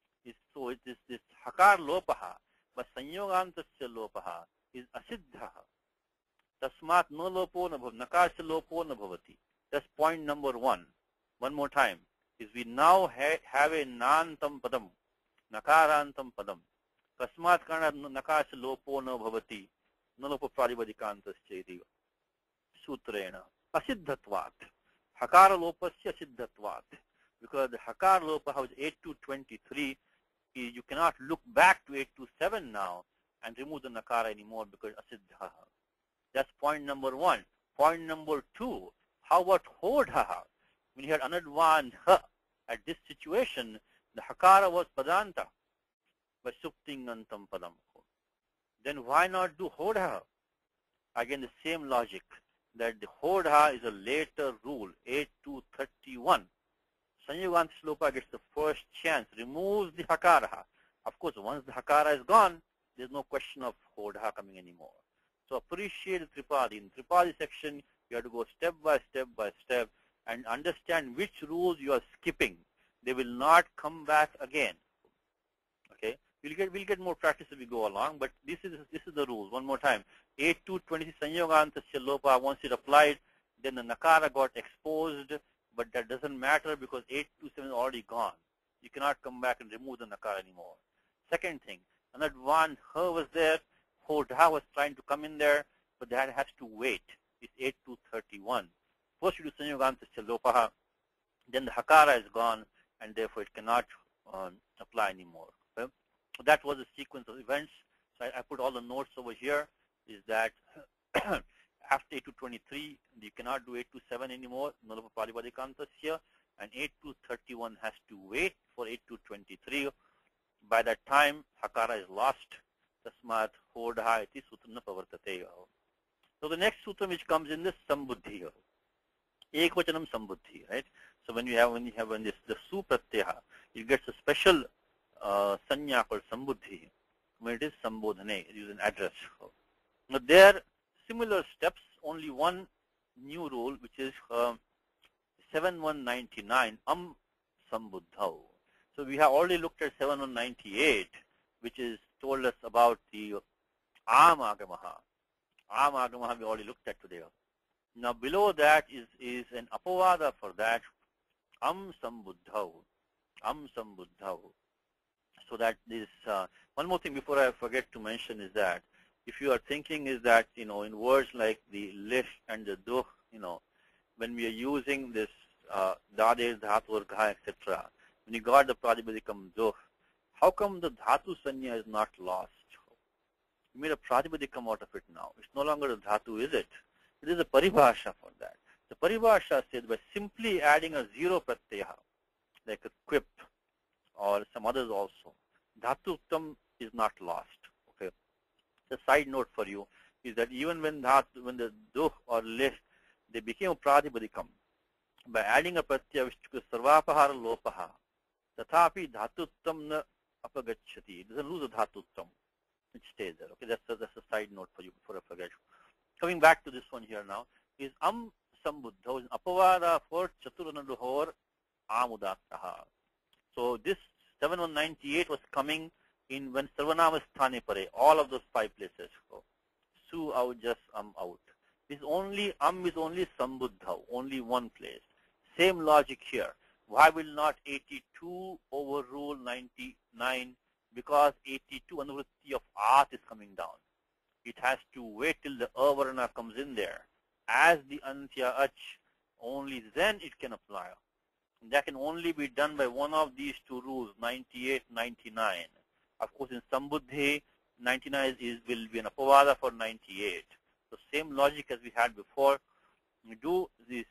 So it is this Hakar Lopaha. But Sanyogantasya Lopaha is Asiddhaha. Tasmat no lopo nabhav. Nakarasya lopo nabhavati. That's point number 1. One more time. Is we now have a Nantam Padam. Nakarantam Padam. Kasmat karna Nakarasya lopo nabhavati. Nalopa Pradibadikantasya iti. Sutrena. Asiddhatvat. Hakara lopasya siddhatvat. Because the Hakar lopaha was 8223. You cannot look back to 827 now and remove the Nakara anymore because Asiddhaha. That's point number 1. Point number 2. How about Hodhaha? When you had Anadvan Ha at this situation, the Hakara was Padanta by Supting Antam Padam. Then why not do Hodhaha? Again, the same logic that the Hodha is a later rule, 8231. Sanyoganta Slopa gets the first chance, removes the Hakaraha. Of course, once the Hakara is gone, there's no question of Hodha coming anymore. So appreciate the Tripadi. In Tripadi section, you have to go step by step and understand which rules you are skipping. They will not come back again. Okay, we'll get more practice as we go along, but this is the rules. One more time. 8226 Sanyogantasya Lopa, once it applied, then the Nakara got exposed, but that doesn't matter because 827 is already gone. You cannot come back and remove the Nakara anymore. Second thing, Anadvan Ha was there, Hodha was trying to come in there, but that has to wait. It's 8231. First you do Sanyogantasya Lopaha, then the Hakara is gone, and therefore it cannot apply anymore. Okay? So that was the sequence of events. So I put all the notes over here, is that after 8223, you cannot do 827 anymore, Nalopa Pradibadikantasya, and 8231 has to wait for 8223. By that time, Hakara is lost. Tasmat Hodha iti sutrana pavartate. So the next sutra which comes in this Sambuddhi. Ekvachanam Sambuddhi, right? So when this the Su Pratyaha, it gets a special sanya called Sambuddhi. When it is Sambodhane, it is an address. Now there similar steps, only one new rule, which is 7199 Sambuddhau. So we have already looked at 7198, which is told us about the Amagamaha. Amagamaha we already looked at today. Now below that is an apavada for that, Sambuddhau. Sambuddhau. So that this, one more thing before I forget to mention is that, if you are thinking is that, in words like the lif and the duh, when we are using this dade, dhatu, gha, etc., when you got the Pradibadikam duh, how come the dhatu sanya is not lost? You made a Pradibadikam out of it now. It's no longer a dhatu, is it? It is a paribhasha for that. The paribhasha says by simply adding a zero pratyaha, like a quip or some others also, dhatu-uttam is not lost. Okay. The side note for you is that even when the duh or lif, they became a pradibadikam, by adding a pratyaya which is sarvapahara lopaha, tathapi dhatu-uttam na apagacchati. It doesn't lose the dhatu-uttam. It stays there. Okay, that's a side note for you before I forget. Coming back to this one here now, is Sambuddha, is apavada for Chaturanaduhor Amudataha. So this 7198 was coming in when Sarvanama Sthane Pare, all of those 5 places. So Su out, just out. Is only is only sambuddha, only one place. Same logic here. Why will not 82 overrule 99? Because 82 anuvritti of at is coming down. It has to wait till the avarana comes in there. As the antya ach, only then it can apply. That can only be done by one of these two rules, 98, 99. Of course, in sambuddhi, 99 will be an apavada for 98. So same logic as we had before. We do this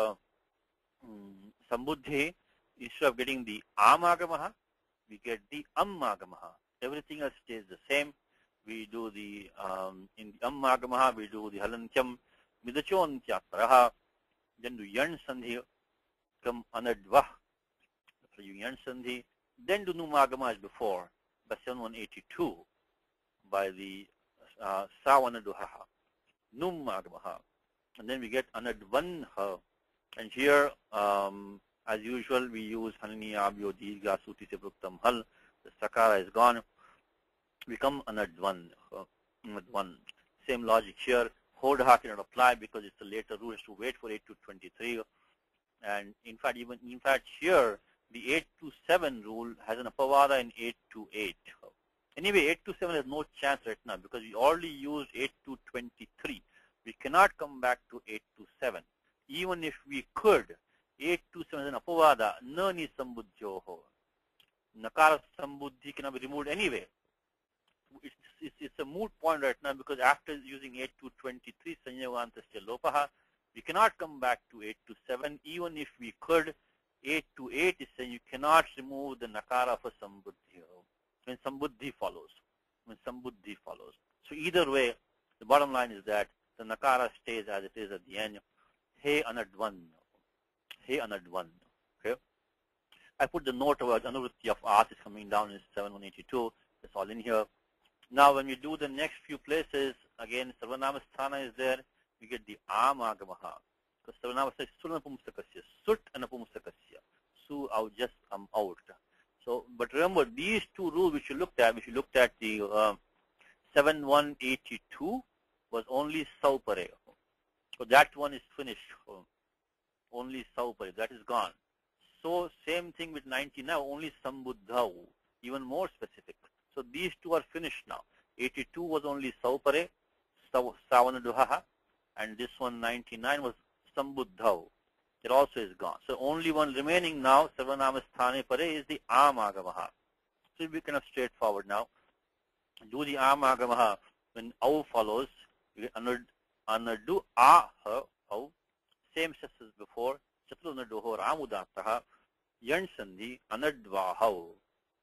sambuddhi, instead of getting the amagamaha, we get the ammagamaha. Everything else stays the same. We do the, in the ammagamaha, we do the halantyam, midachontyataraha, then do yan sandhi, come anadvah, so you yan sandhi, then do numagama as before, by 7182, by the savanaduhaha, numagamaha, and then we get anadvanha, and here, as usual, we use hanani abyo dirgha suti se pruktam hal, the sakara is gone, we come anadvan, same logic here. Hodaha cannot apply because it's a later rule, has to wait for 8 to 23. And in fact, here, the 8 to 7 rule has an apavada in 8 to 8. Anyway, 8 to 7 has no chance right now because we already used 8 to 23. We cannot come back to 8 to 7. Even if we could, 8 to 7 is an apavada, nani sambuddhyoho. Nakara sambuddhi cannot be removed anyway. It's a moot point right now because after using 8 to 23 sanyavantasya lopaha, we cannot come back to 8 to 7. Even if we could, 8 to 8 is saying you cannot remove the nakara for sambuddhi when sambuddhi follows. So either way, the bottom line is that the nakara stays as it is at the end. He anadvan. Okay. I put the note about anuvritti of at is coming down in 7182. It's all in here. Now, when we do the next few places, again, Sarvanamasthana is there. We get the amagamaha. Because Sarvanamasthana is Sulanapumsakasya, Sut and Apumsakasya. Su out, just out. So, but remember, these two rules which you looked at, the 7182 was only Saupare. So that one is finished. Only Saupare, that is gone. So same thing with 90 now, only Sambuddha, even more specific. So these two are finished now. 82 was only Saupare, Savanaduhaha, and this one 99 was Sambuddha. It also is gone. So only one remaining now, Sarvanamasthane Pare, is the Amagamaha. So we kind of straightforward now. Do the Amagamaha when Au follows, you get Anadu Aha, Au, same steps as before, Chaturanaduho Ramudataha, Yan Sandhi, Anadvahau.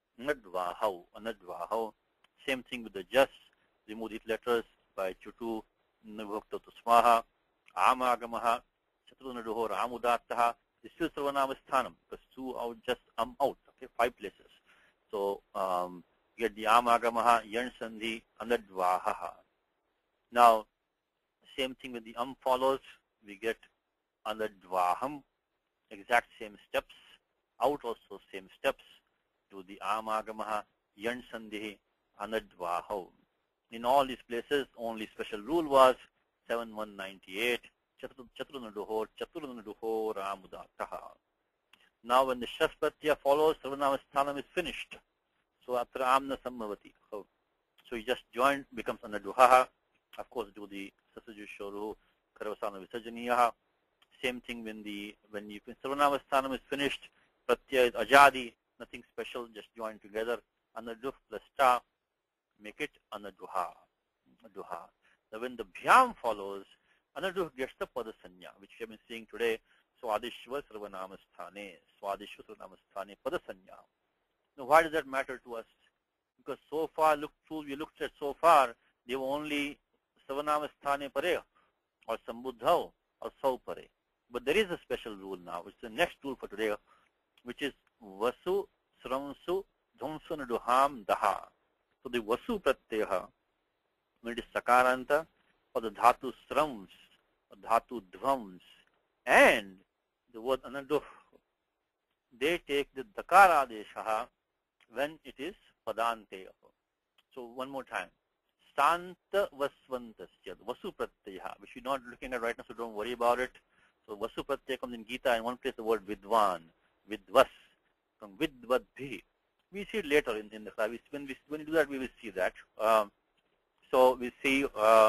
Anadvahau. Same thing with the just. Remove these letters by Chutu, Nivakta Tusmaha, Amagamaha, Chaturanaduho Ramudataha. This is Sarvanamasthana because two out, just out. Okay, 5 places. So get the Amagamaha, Yan Sandhi, Anadvahaha. Now, same thing with the follows. We get Anadvaham, exact same steps. Out also same steps. To the Amagamaha, Yan Sandhi, Anadvahau. In all these places, only special rule was 7198, Chaturanaduho Ramudataha. Now when the Shashpatya follows, Sarvanamasthana is finished. So Atra Amna Samavati. So you just join, becomes Anaduhaha. Of course, do the Sasajushoru, Karavasana Visajaniyaha. Same thing when Sarvanamasthana is finished, Pratya is Ajadi. Nothing special, just join together. Anaduh plus ta, make it Anaduha. Now when the Bhyam follows, Anaduh gets the Padasanya, which we have been seeing today. Swadishva Sarvanamasthane, Padasanya. Now why does that matter to us? Because so far, we looked at so far, they were only Sarvanamasthane Pare, or Sambuddha, or Saupare. But there is a special rule now, which is the next rule for today, which is Vasu, Sramsu, Dhamsanaduham, Daha. So the Vasu Pratyaha, when it is Sakaranta, or the Dhatu Srams, or Dhatu Dvams, and the word Anaduh, they take the Dakara Deshaha when it is Padante. So one more time. Santa Vasvantasya, Vasu Pratyaya, which we're not looking at right now, so don't worry about it. So Vasu Pratyaya comes in Gita, and one place the word Vidvan, Vidvas, from Vidvadbhi. We see it later in the class. When we do that, we will see that. So we see,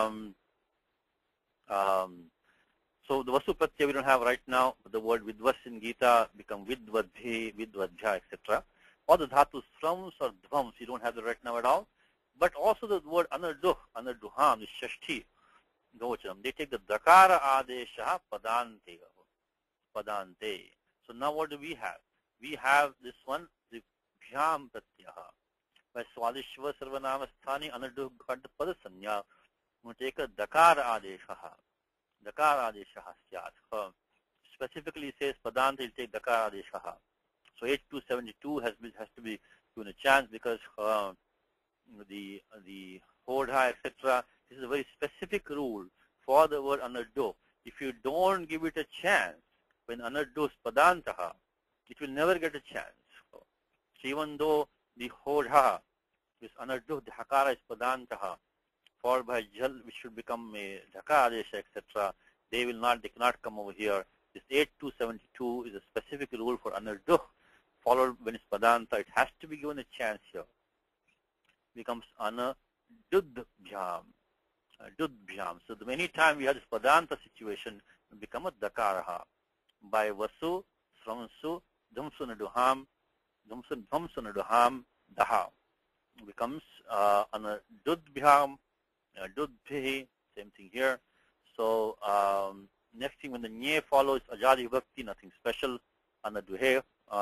so the Vasu Pratyaya we don't have right now, but the word Vidvas in Gita become Vidvadbhi, Vidvadbhya, etc. All the dhatus frams or dvams, you don't have that right now at all. But also the word anarduh, anarduham, is shashti, gochanam. They take the dakara adesha padante, padante. So now what do we have? We have this one, the bhyam pratyaha. By swadishva sarvanamasthani anarduh ghad padasanya, we take a dakara adesha. Dakara adesha syat. Specifically says padante will take dakara adesha. So H272 has to be given a chance because the hodha, etc. This is a very specific rule for the word anardo. If you don't give it a chance, when anardo is padantaha, it will never get a chance. So even though the hodha, this anardo, the hakara is padantaha, followed by jal, which should become a dhaka adesha, etc., they cannot come over here. This 8272 is a specific rule for anardo, followed when it's padanta. It has to be given a chance here. Becomes anadudbhyam, dudbhyam. So the many times we have this padanta situation, it become a dakaraha. By vasu, sramsu, dhamsunaduham, dhamsunaduham, daha. Becomes anadudbhyam, dudbhi, same thing here. So next thing when the nye follows ajadi vibhakti, nothing special. Anaduhe,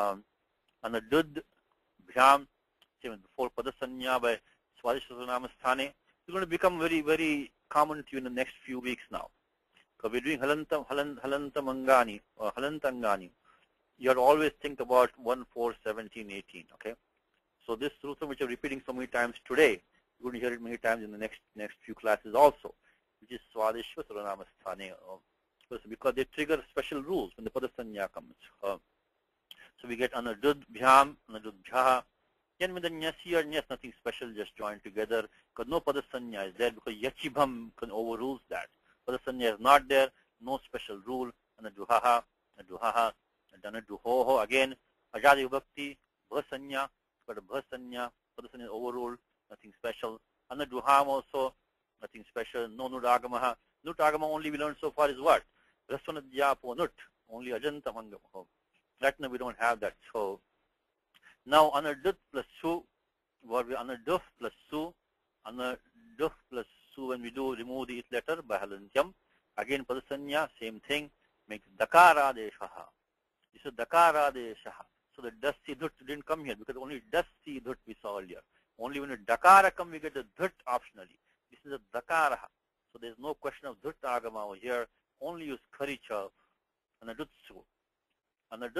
anadudbhyam, before padasanya by swadishvanamasthane, it's going to become very, very common to you in the next few weeks now. Because we're doing halantamangani or halantangani. You have to always think about 1, 4, 17, 18. Okay. So this sutra which I'm repeating so many times today, you're going to hear it many times in the next few classes also, which is swadishvanamasthane. Because they trigger special rules when the padasanya comes. So we get anadudbhyam, anadudbhyaha. Then with the nyasi or nyas, nothing special, just joined together. Because no padasanya is there, because yachibham can overrules that. Padasanya is not there, no special rule. Anaduhaha, aduhaha, anaduhoho. Again, ajadi vibhakti, bhasanya, but bhasanya, padasanya is overruled, nothing special. Anaduham also, nothing special. No nudagamaha. Nutagama only we learned so far is what? Rasvanadhyapo nut, only ajanta mangamaho. Right now we don't have that. So now anardut plus su, what we anarduf plus su, anarduf plus su, when we do remove the it letter by halantyam, again padasanya, same thing, makes dakara deshaha. This is dakara deshaha. So the dasti dhut didn't come here because only dasti dhut we saw earlier. Only when a dakara come we get a dhut optionally. This is a dakara. So there's no question of dhut agama over here. Only use kharicha anadutsu. Anadutsu.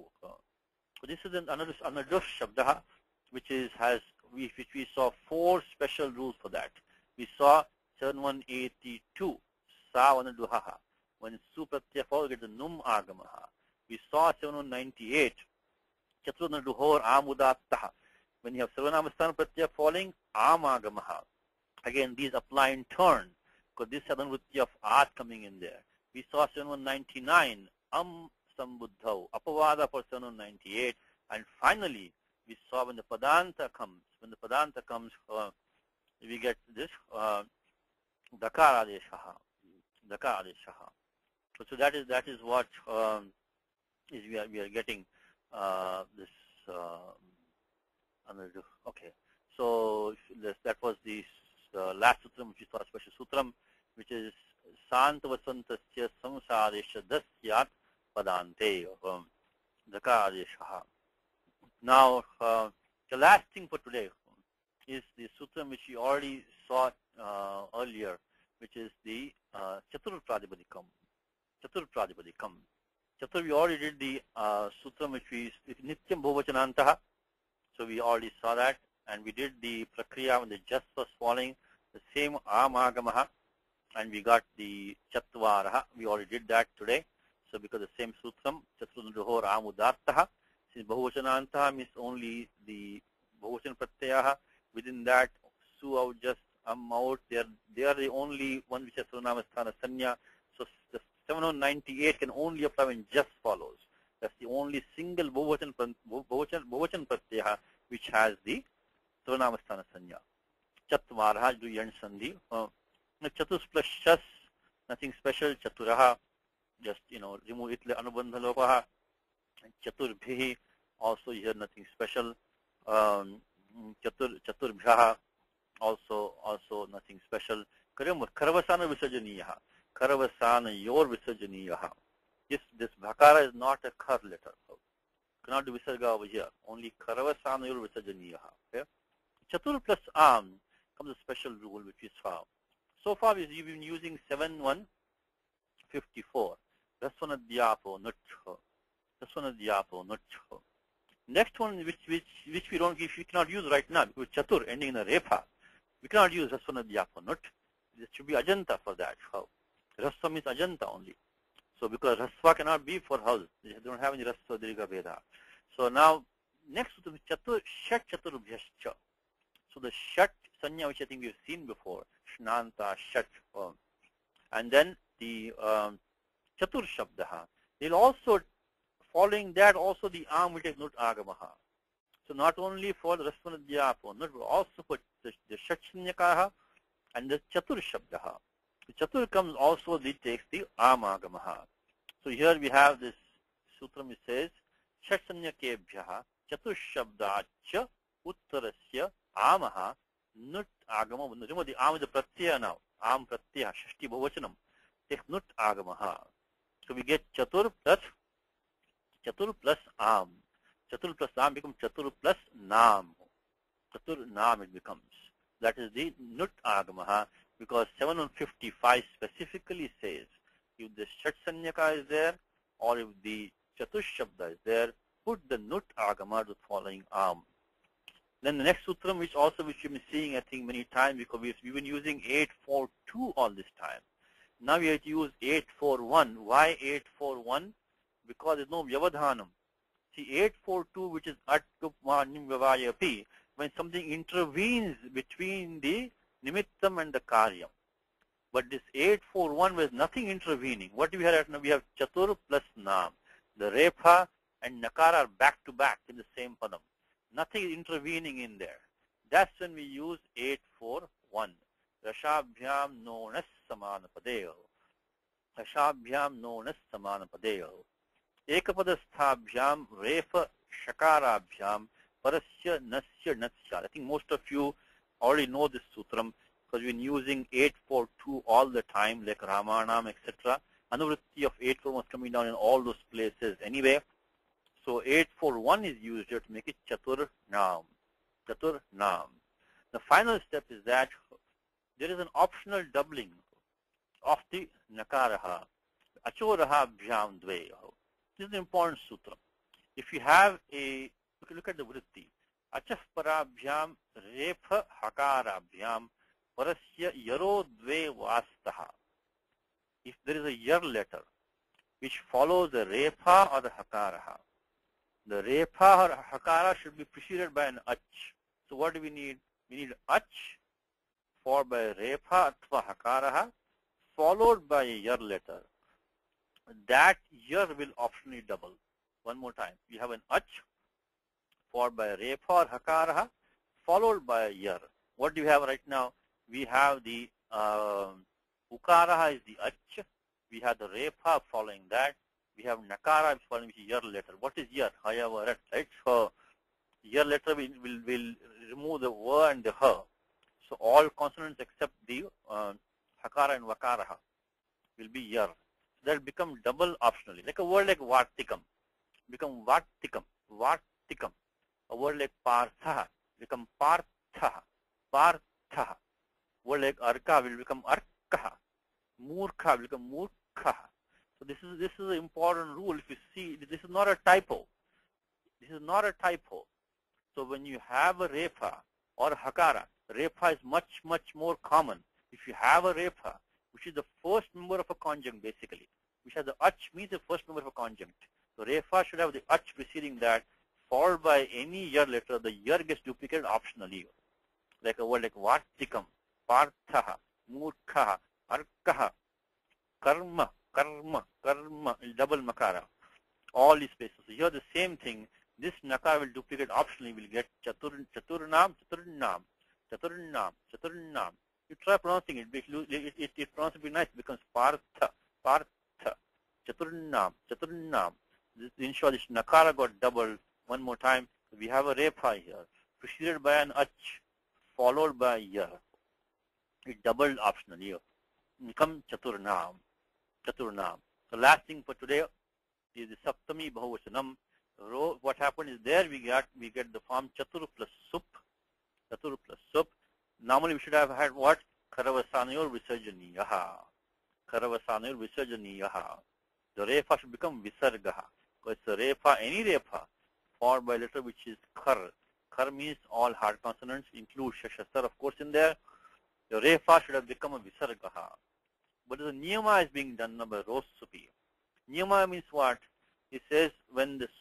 So this is another anadush shabdaha, which we saw 4 special rules for that. We saw 7182 sa anaduhaha. When it's su pratyaya follows, get the num agamaha. We saw 7198 chaturnaduhor amudattaha. When you have sarvanamasthana pratyaya falling, am agamaha. Again, these apply in turn because this is anurvritti of art coming in there. We saw 7199 sambuddhau, apavada for 7198, and finally we saw when the padanta comes, we get this dakara deshaha. So that is what is we are getting this another. Okay, so that was the last sutram which we saw, special sutram, which is santavasantasya samsadesha dasyat padante, dakara deshaha. Now the last thing for today is the sutram which we already saw earlier, which is the Chatur Pradipadikam. Chatur, we already did the sutram which is Nityam Bhuvachanantaha. So we already saw that, and we did the Prakriya when the just was falling, the same Amagamaha, and we got the Chatvaraha. We already did that today. So because the same sutram, Chaturnaduhor Amudattaha, since Bhuvachanantaha means only the Bhuvachan Pratyaha, within that Su out just out. They are the only one which has Sarvanamasthana Sanya. So the 798 can only apply when just follows. That's the only single Bhuvachan Pratyaya which has the Sarvanamasthana Sanya. Chatvarha, do Yan Sandhi. Chatus plus Shas, nothing special. Chaturaha, just, remove it, Anubandha Lopaha. Chaturbhihi, also here nothing special. Chaturbhyaha, also nothing special. Karavasana Visajaniyaha. Karavasana Yor Visajaniyaha. This Bhakara is not a Khar letter. So cannot do Visarga over here. Only Karavasana Yor Visajaniyaha. Okay? Chatur plus Am comes a special rule which is found. So far we've been using 7154. Rasvanadhyapo Nutcho. Rasvanadhyapo Nutcho. Next one which we cannot use right now, because Chatur ending in a Repha. We cannot use Rasvanadhyapo Nut. There should be Ajanta for that. How? Rasva means Ajanta only. So because Rasva cannot be for house. They don't have any Rasva Dirgha Veda. So now next to the Chatur, Shat Chaturbhyascha. So the Shat Sanya which I think we've seen before, Shnanta, Shat, and then the Chatur Shabdaha. They'll also, following that, also the Am will take Nut Agamaha. So not only for the Rasvanadhyapo Nut, but also for the Shat Sanyakaha and the Chatur Shabdaha. The Chatur comes also, it takes the Am Agamaha. So here we have this sutram, it says, Shat Sanyakebhyaha Chatur Shabdacha Uttarasya Amaha Nut Agama. Remember the Am is the Pratyaya now. Am Pratyaya, Shashti Bhavachanam. Takes Nut Agamaha. So we get Chatur plus Am. Chatur plus Am becomes Chatur plus Nam. Chatur Nam it becomes. That is the Nut Agamaha, because 755 specifically says if the Shat Sanyaka is there or if the Chatur Shabda is there, put the Nut Agama to the following Am. Then the next sutram which you've been seeing I think many times, because we've been using 842 all this time. Now we have to use 841. Why 841? Because there's no Vyavadhanam. See, 842, which is Atkupanim Vyavayapi, when something intervenes between the Nimittam and the Karyam. But this 841 was nothing intervening. What do we have right now? We have Chatur plus Nam. The Repha and Nakara are back to back in the same Padam. Nothing is intervening in there. That's when we use 841. Rashabhyam nonas samanapadeo. Rashabhyam nonas samanapadeo. Ekapadasthabhyam refa shakarabhyam parasya nasya natsya. I think most of you already know this sutram because we've been using 842 all the time, like Ramanam, etc. Anuvritti of 841 was coming down in all those places anyway. So 841 is used here to make it Chatur Nam. Chatur Nam. The final step is that there is an optional doubling of the Nakaraha. Achoraha Bhyam Dve. This is an important sutra. If you have a, look at the vritti. Achaf Parabhyam Repha Hakarabhyam Parasya Yaro Dve Vastaha. If there is a yar letter which follows the Repha or the Hakaraha, the Repha or Hakara should be preceded by an Ach. So what do we need? We need Ach followed by Repha Atva Hakaraha followed by a yar letter. That yar will optionally double. One more time. We have an Ach followed by a Repha or Hakaraha followed by a yar. What do we have right now? We have the Ukaraha is the Ach. We have the Repha following that. We have Nakara following the yar letter. What is yar? Hayavarat, right? So yar letter will remove the va and the ha. So all consonants except the Hakara and Vakaraha will be yar. So that will become double optionally. Like a word like Vartikam. Become Vartikam. Vartikam. A word like Partha become Partha. Partha. Word like Arka will become Arkaha. Murkha will become Murkha. So this is an important rule. If you see, this is not a typo. This is not a typo. So when you have a Repha or a Hakara, Repha is much more common. If you have a Repha, which is the first member of a conjunct basically, which has the Ach means the first member of a conjunct. So Repha should have the Ach preceding that, followed by any yar letter. The yar gets duplicated optionally. Like a word like Vartikam. parthaha, murkhaha, arkaha, karma, karma, karma, double makara. All these spaces. So here the same thing. This nakara will duplicate optionally. We'll get chaturnam, chaturnam, chaturnam, chaturnam. You try pronouncing it. It pronounces be nice. It becomes partha, partha, chaturnam, chaturnam. In short, this nakara got doubled one more time. We have a repa here, preceded by an ach, followed by ya. It doubled optionally here. Become chaturnam, chaturnam. The last thing for today is the saptami bahuvachanam. What happened is there we get the form chatur plus sup, chatur plus sup. Normally we should have had what? Karavasanayor visarjaniyaha, karavasanayor visarjaniyaha. The refa should become visargaha. Because it's a refa, any refa, formed by a letter which is kar. Kar means all hard consonants, include shashasar of course in there. The refa should have become a visargaha. But the niyama is being done by rosupi. Niyama means what? It says when the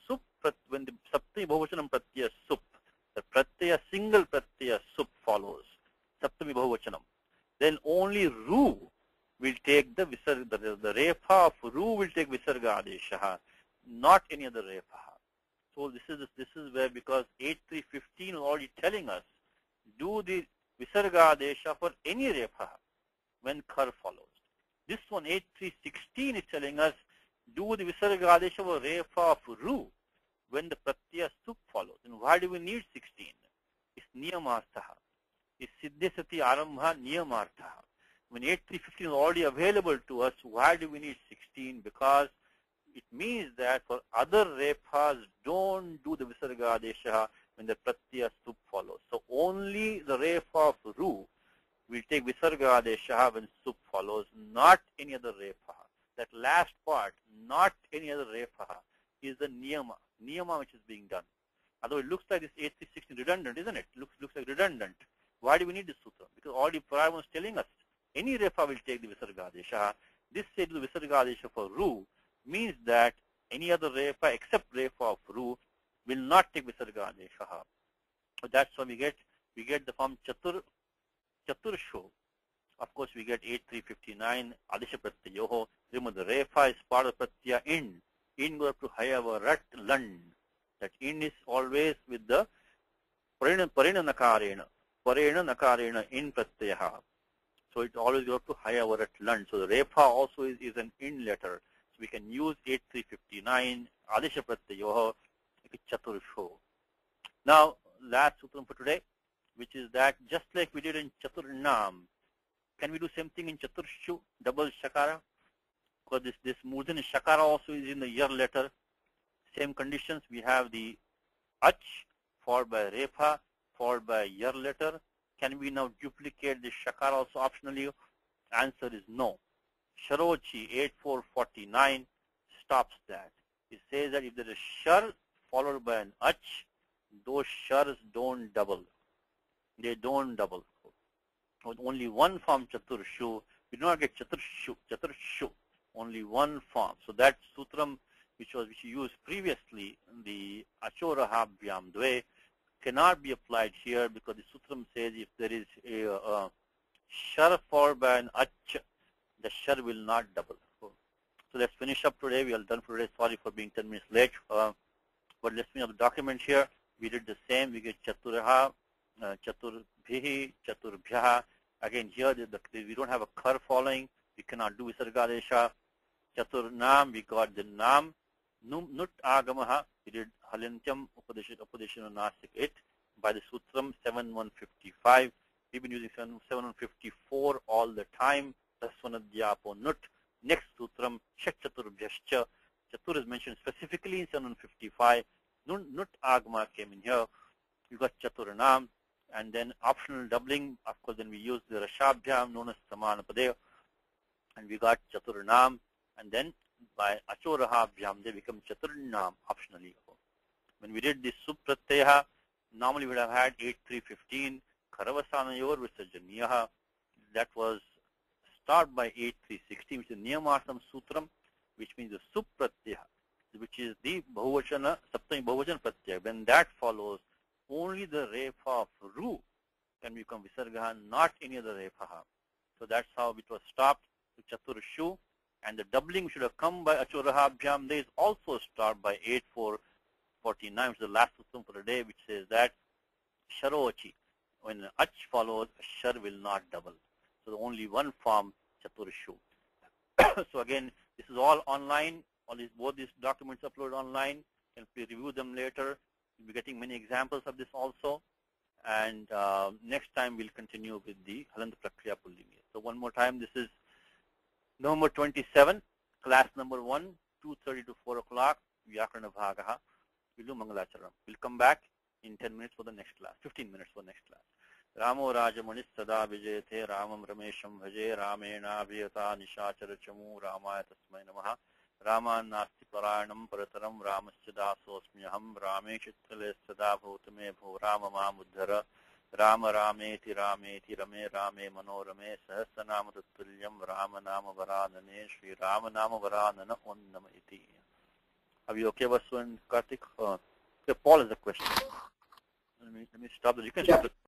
saptami bahuvachanam pratyaya sup, the pratyaya, single pratyaya sup follows, saptami bahuvachanam, then only ru will take the visarga, the refa of ru will take visarga adeshaha, not any other refa. So this is where, because 8315 is already telling us, do the visarga adesha for any refa when kar follows. This one 8316 is telling us, do the visarga adesha for refa of ru when the pratyaya sup follows. And why do we need 16? It's niyamarthaha. It's siddhasati arambha niyamarthaha. When 8315 is already available to us, why do we need 16? Because it means that for other refas, don't do the visarga adesha when the pratyaya sup follows. So only the refa of ru will take visarga adesha when sup follows, not any other refa. That last part, not any other refa, is the niyama which is being done. Although it looks like this 8316 redundant, isn't it? Looks like redundant. Why do we need this sutra? Because already prior one is telling us any refa will take the visarga adesha. This said the visarga adesha for ru means that any other refa except refa of ru will not take visarga adesha. So that's why we get the form chatursho. Of course, we get 8359 adesha pratyayoho. Remember, the refa is part of pratyaya in. In goes up to hayavarat land. That in is always with the parina nakarena. Parina nakarena in pratyaha. So it always goes up to hayavarat land. So the refa also is an in letter. So we can use 8359 adesha pratyayoho chatursho. Now, last sutram for today, which is that just like we did in chaturnam, can we do same thing in chaturshu, double shakara? Because this murdhan shakara also is in the yar letter. Same conditions. We have the ach followed by refa followed by yar letter. Can we now duplicate the shakara also optionally? Answer is no. Sharochi 8449 stops that. It says that if there is shar followed by an ach, those shars don't double. They don't double. With only one form chaturshu, we do not get chaturshu, only one form. So that sutram which we used previously, the achorahabhyam dve, cannot be applied here because the sutram says if there is a shar followed by an ach, the shar will not double. So let's finish up today. We are done for today. Sorry for being 10 minutes late. But let's finish up the document here. We did the same. We get chaturaha, chaturbhihi, chaturbhyaha. Again, here we don't have a kar following. We cannot do visarga adesha. Chaturnam, we got the nam. Nut agamaha, we did halintyam upadeshana nasik it by the sutram 7155. We've been using 7154 all the time. Tasvanadhyapo nut. Next sutram, shak chaturbhyascha. Chatur is mentioned specifically in 755. Nut agama came in here. You got chaturnam. And then optional doubling, of course, then we use the rashabhyam known as samanapadaya. And we got chaturnam. And then by achorahabhyam, they become chaturnam optionally. When we did the subpratyaha, normally we would have had 8315, karavasanayor visarjaniyaha. That was start by 8316, which is niyamartam sutram, which means the subpratyaha, which is the bahuvachana, saptami bahuvachana pratyaya. When that follows, only the refa of ru can become Visarga, not any other Refaha. So that's how it was stopped to Chaturshu, and the doubling should have come by Achorahabjam. There is also stopped by 8449, which is the last system for the day, which says that Sharochi, when Ach follows, Shar will not double. So only one form, Chaturshu. So again, this is all online. Both these documents uploaded online. You can review them later. You'll be getting many examples of this also. And next time we'll continue with the Halant Prakriya Pullingi. So one more time, this is November 27, class number 1, 2:30 to 4 o'clock, Vyakarana Bhagaha, Vilu Mangalacharam. We'll come back in 10 minutes for the next class, 15 minutes for the next class. Ramo Rajamanis Sada Vijayate Ramam Ramesham Bhaje Ramena Viyata Nishachara Chamu Ramaya Tasmai Namaha Rama Nasti Paranam Parataram Ramaschadasosmyaham Rameshitale Sada Bhutame Bho Rama Mamuddhara Rama Rameti Rameti Rame Rame Manorame Sahasranama Tutulyam Rama Nama Varanane Shri Rama Nama Varanana Onnama Iti. Are we okay, Vasu and Karthik? Okay, Paul has a question. Let me stop the. You can stop the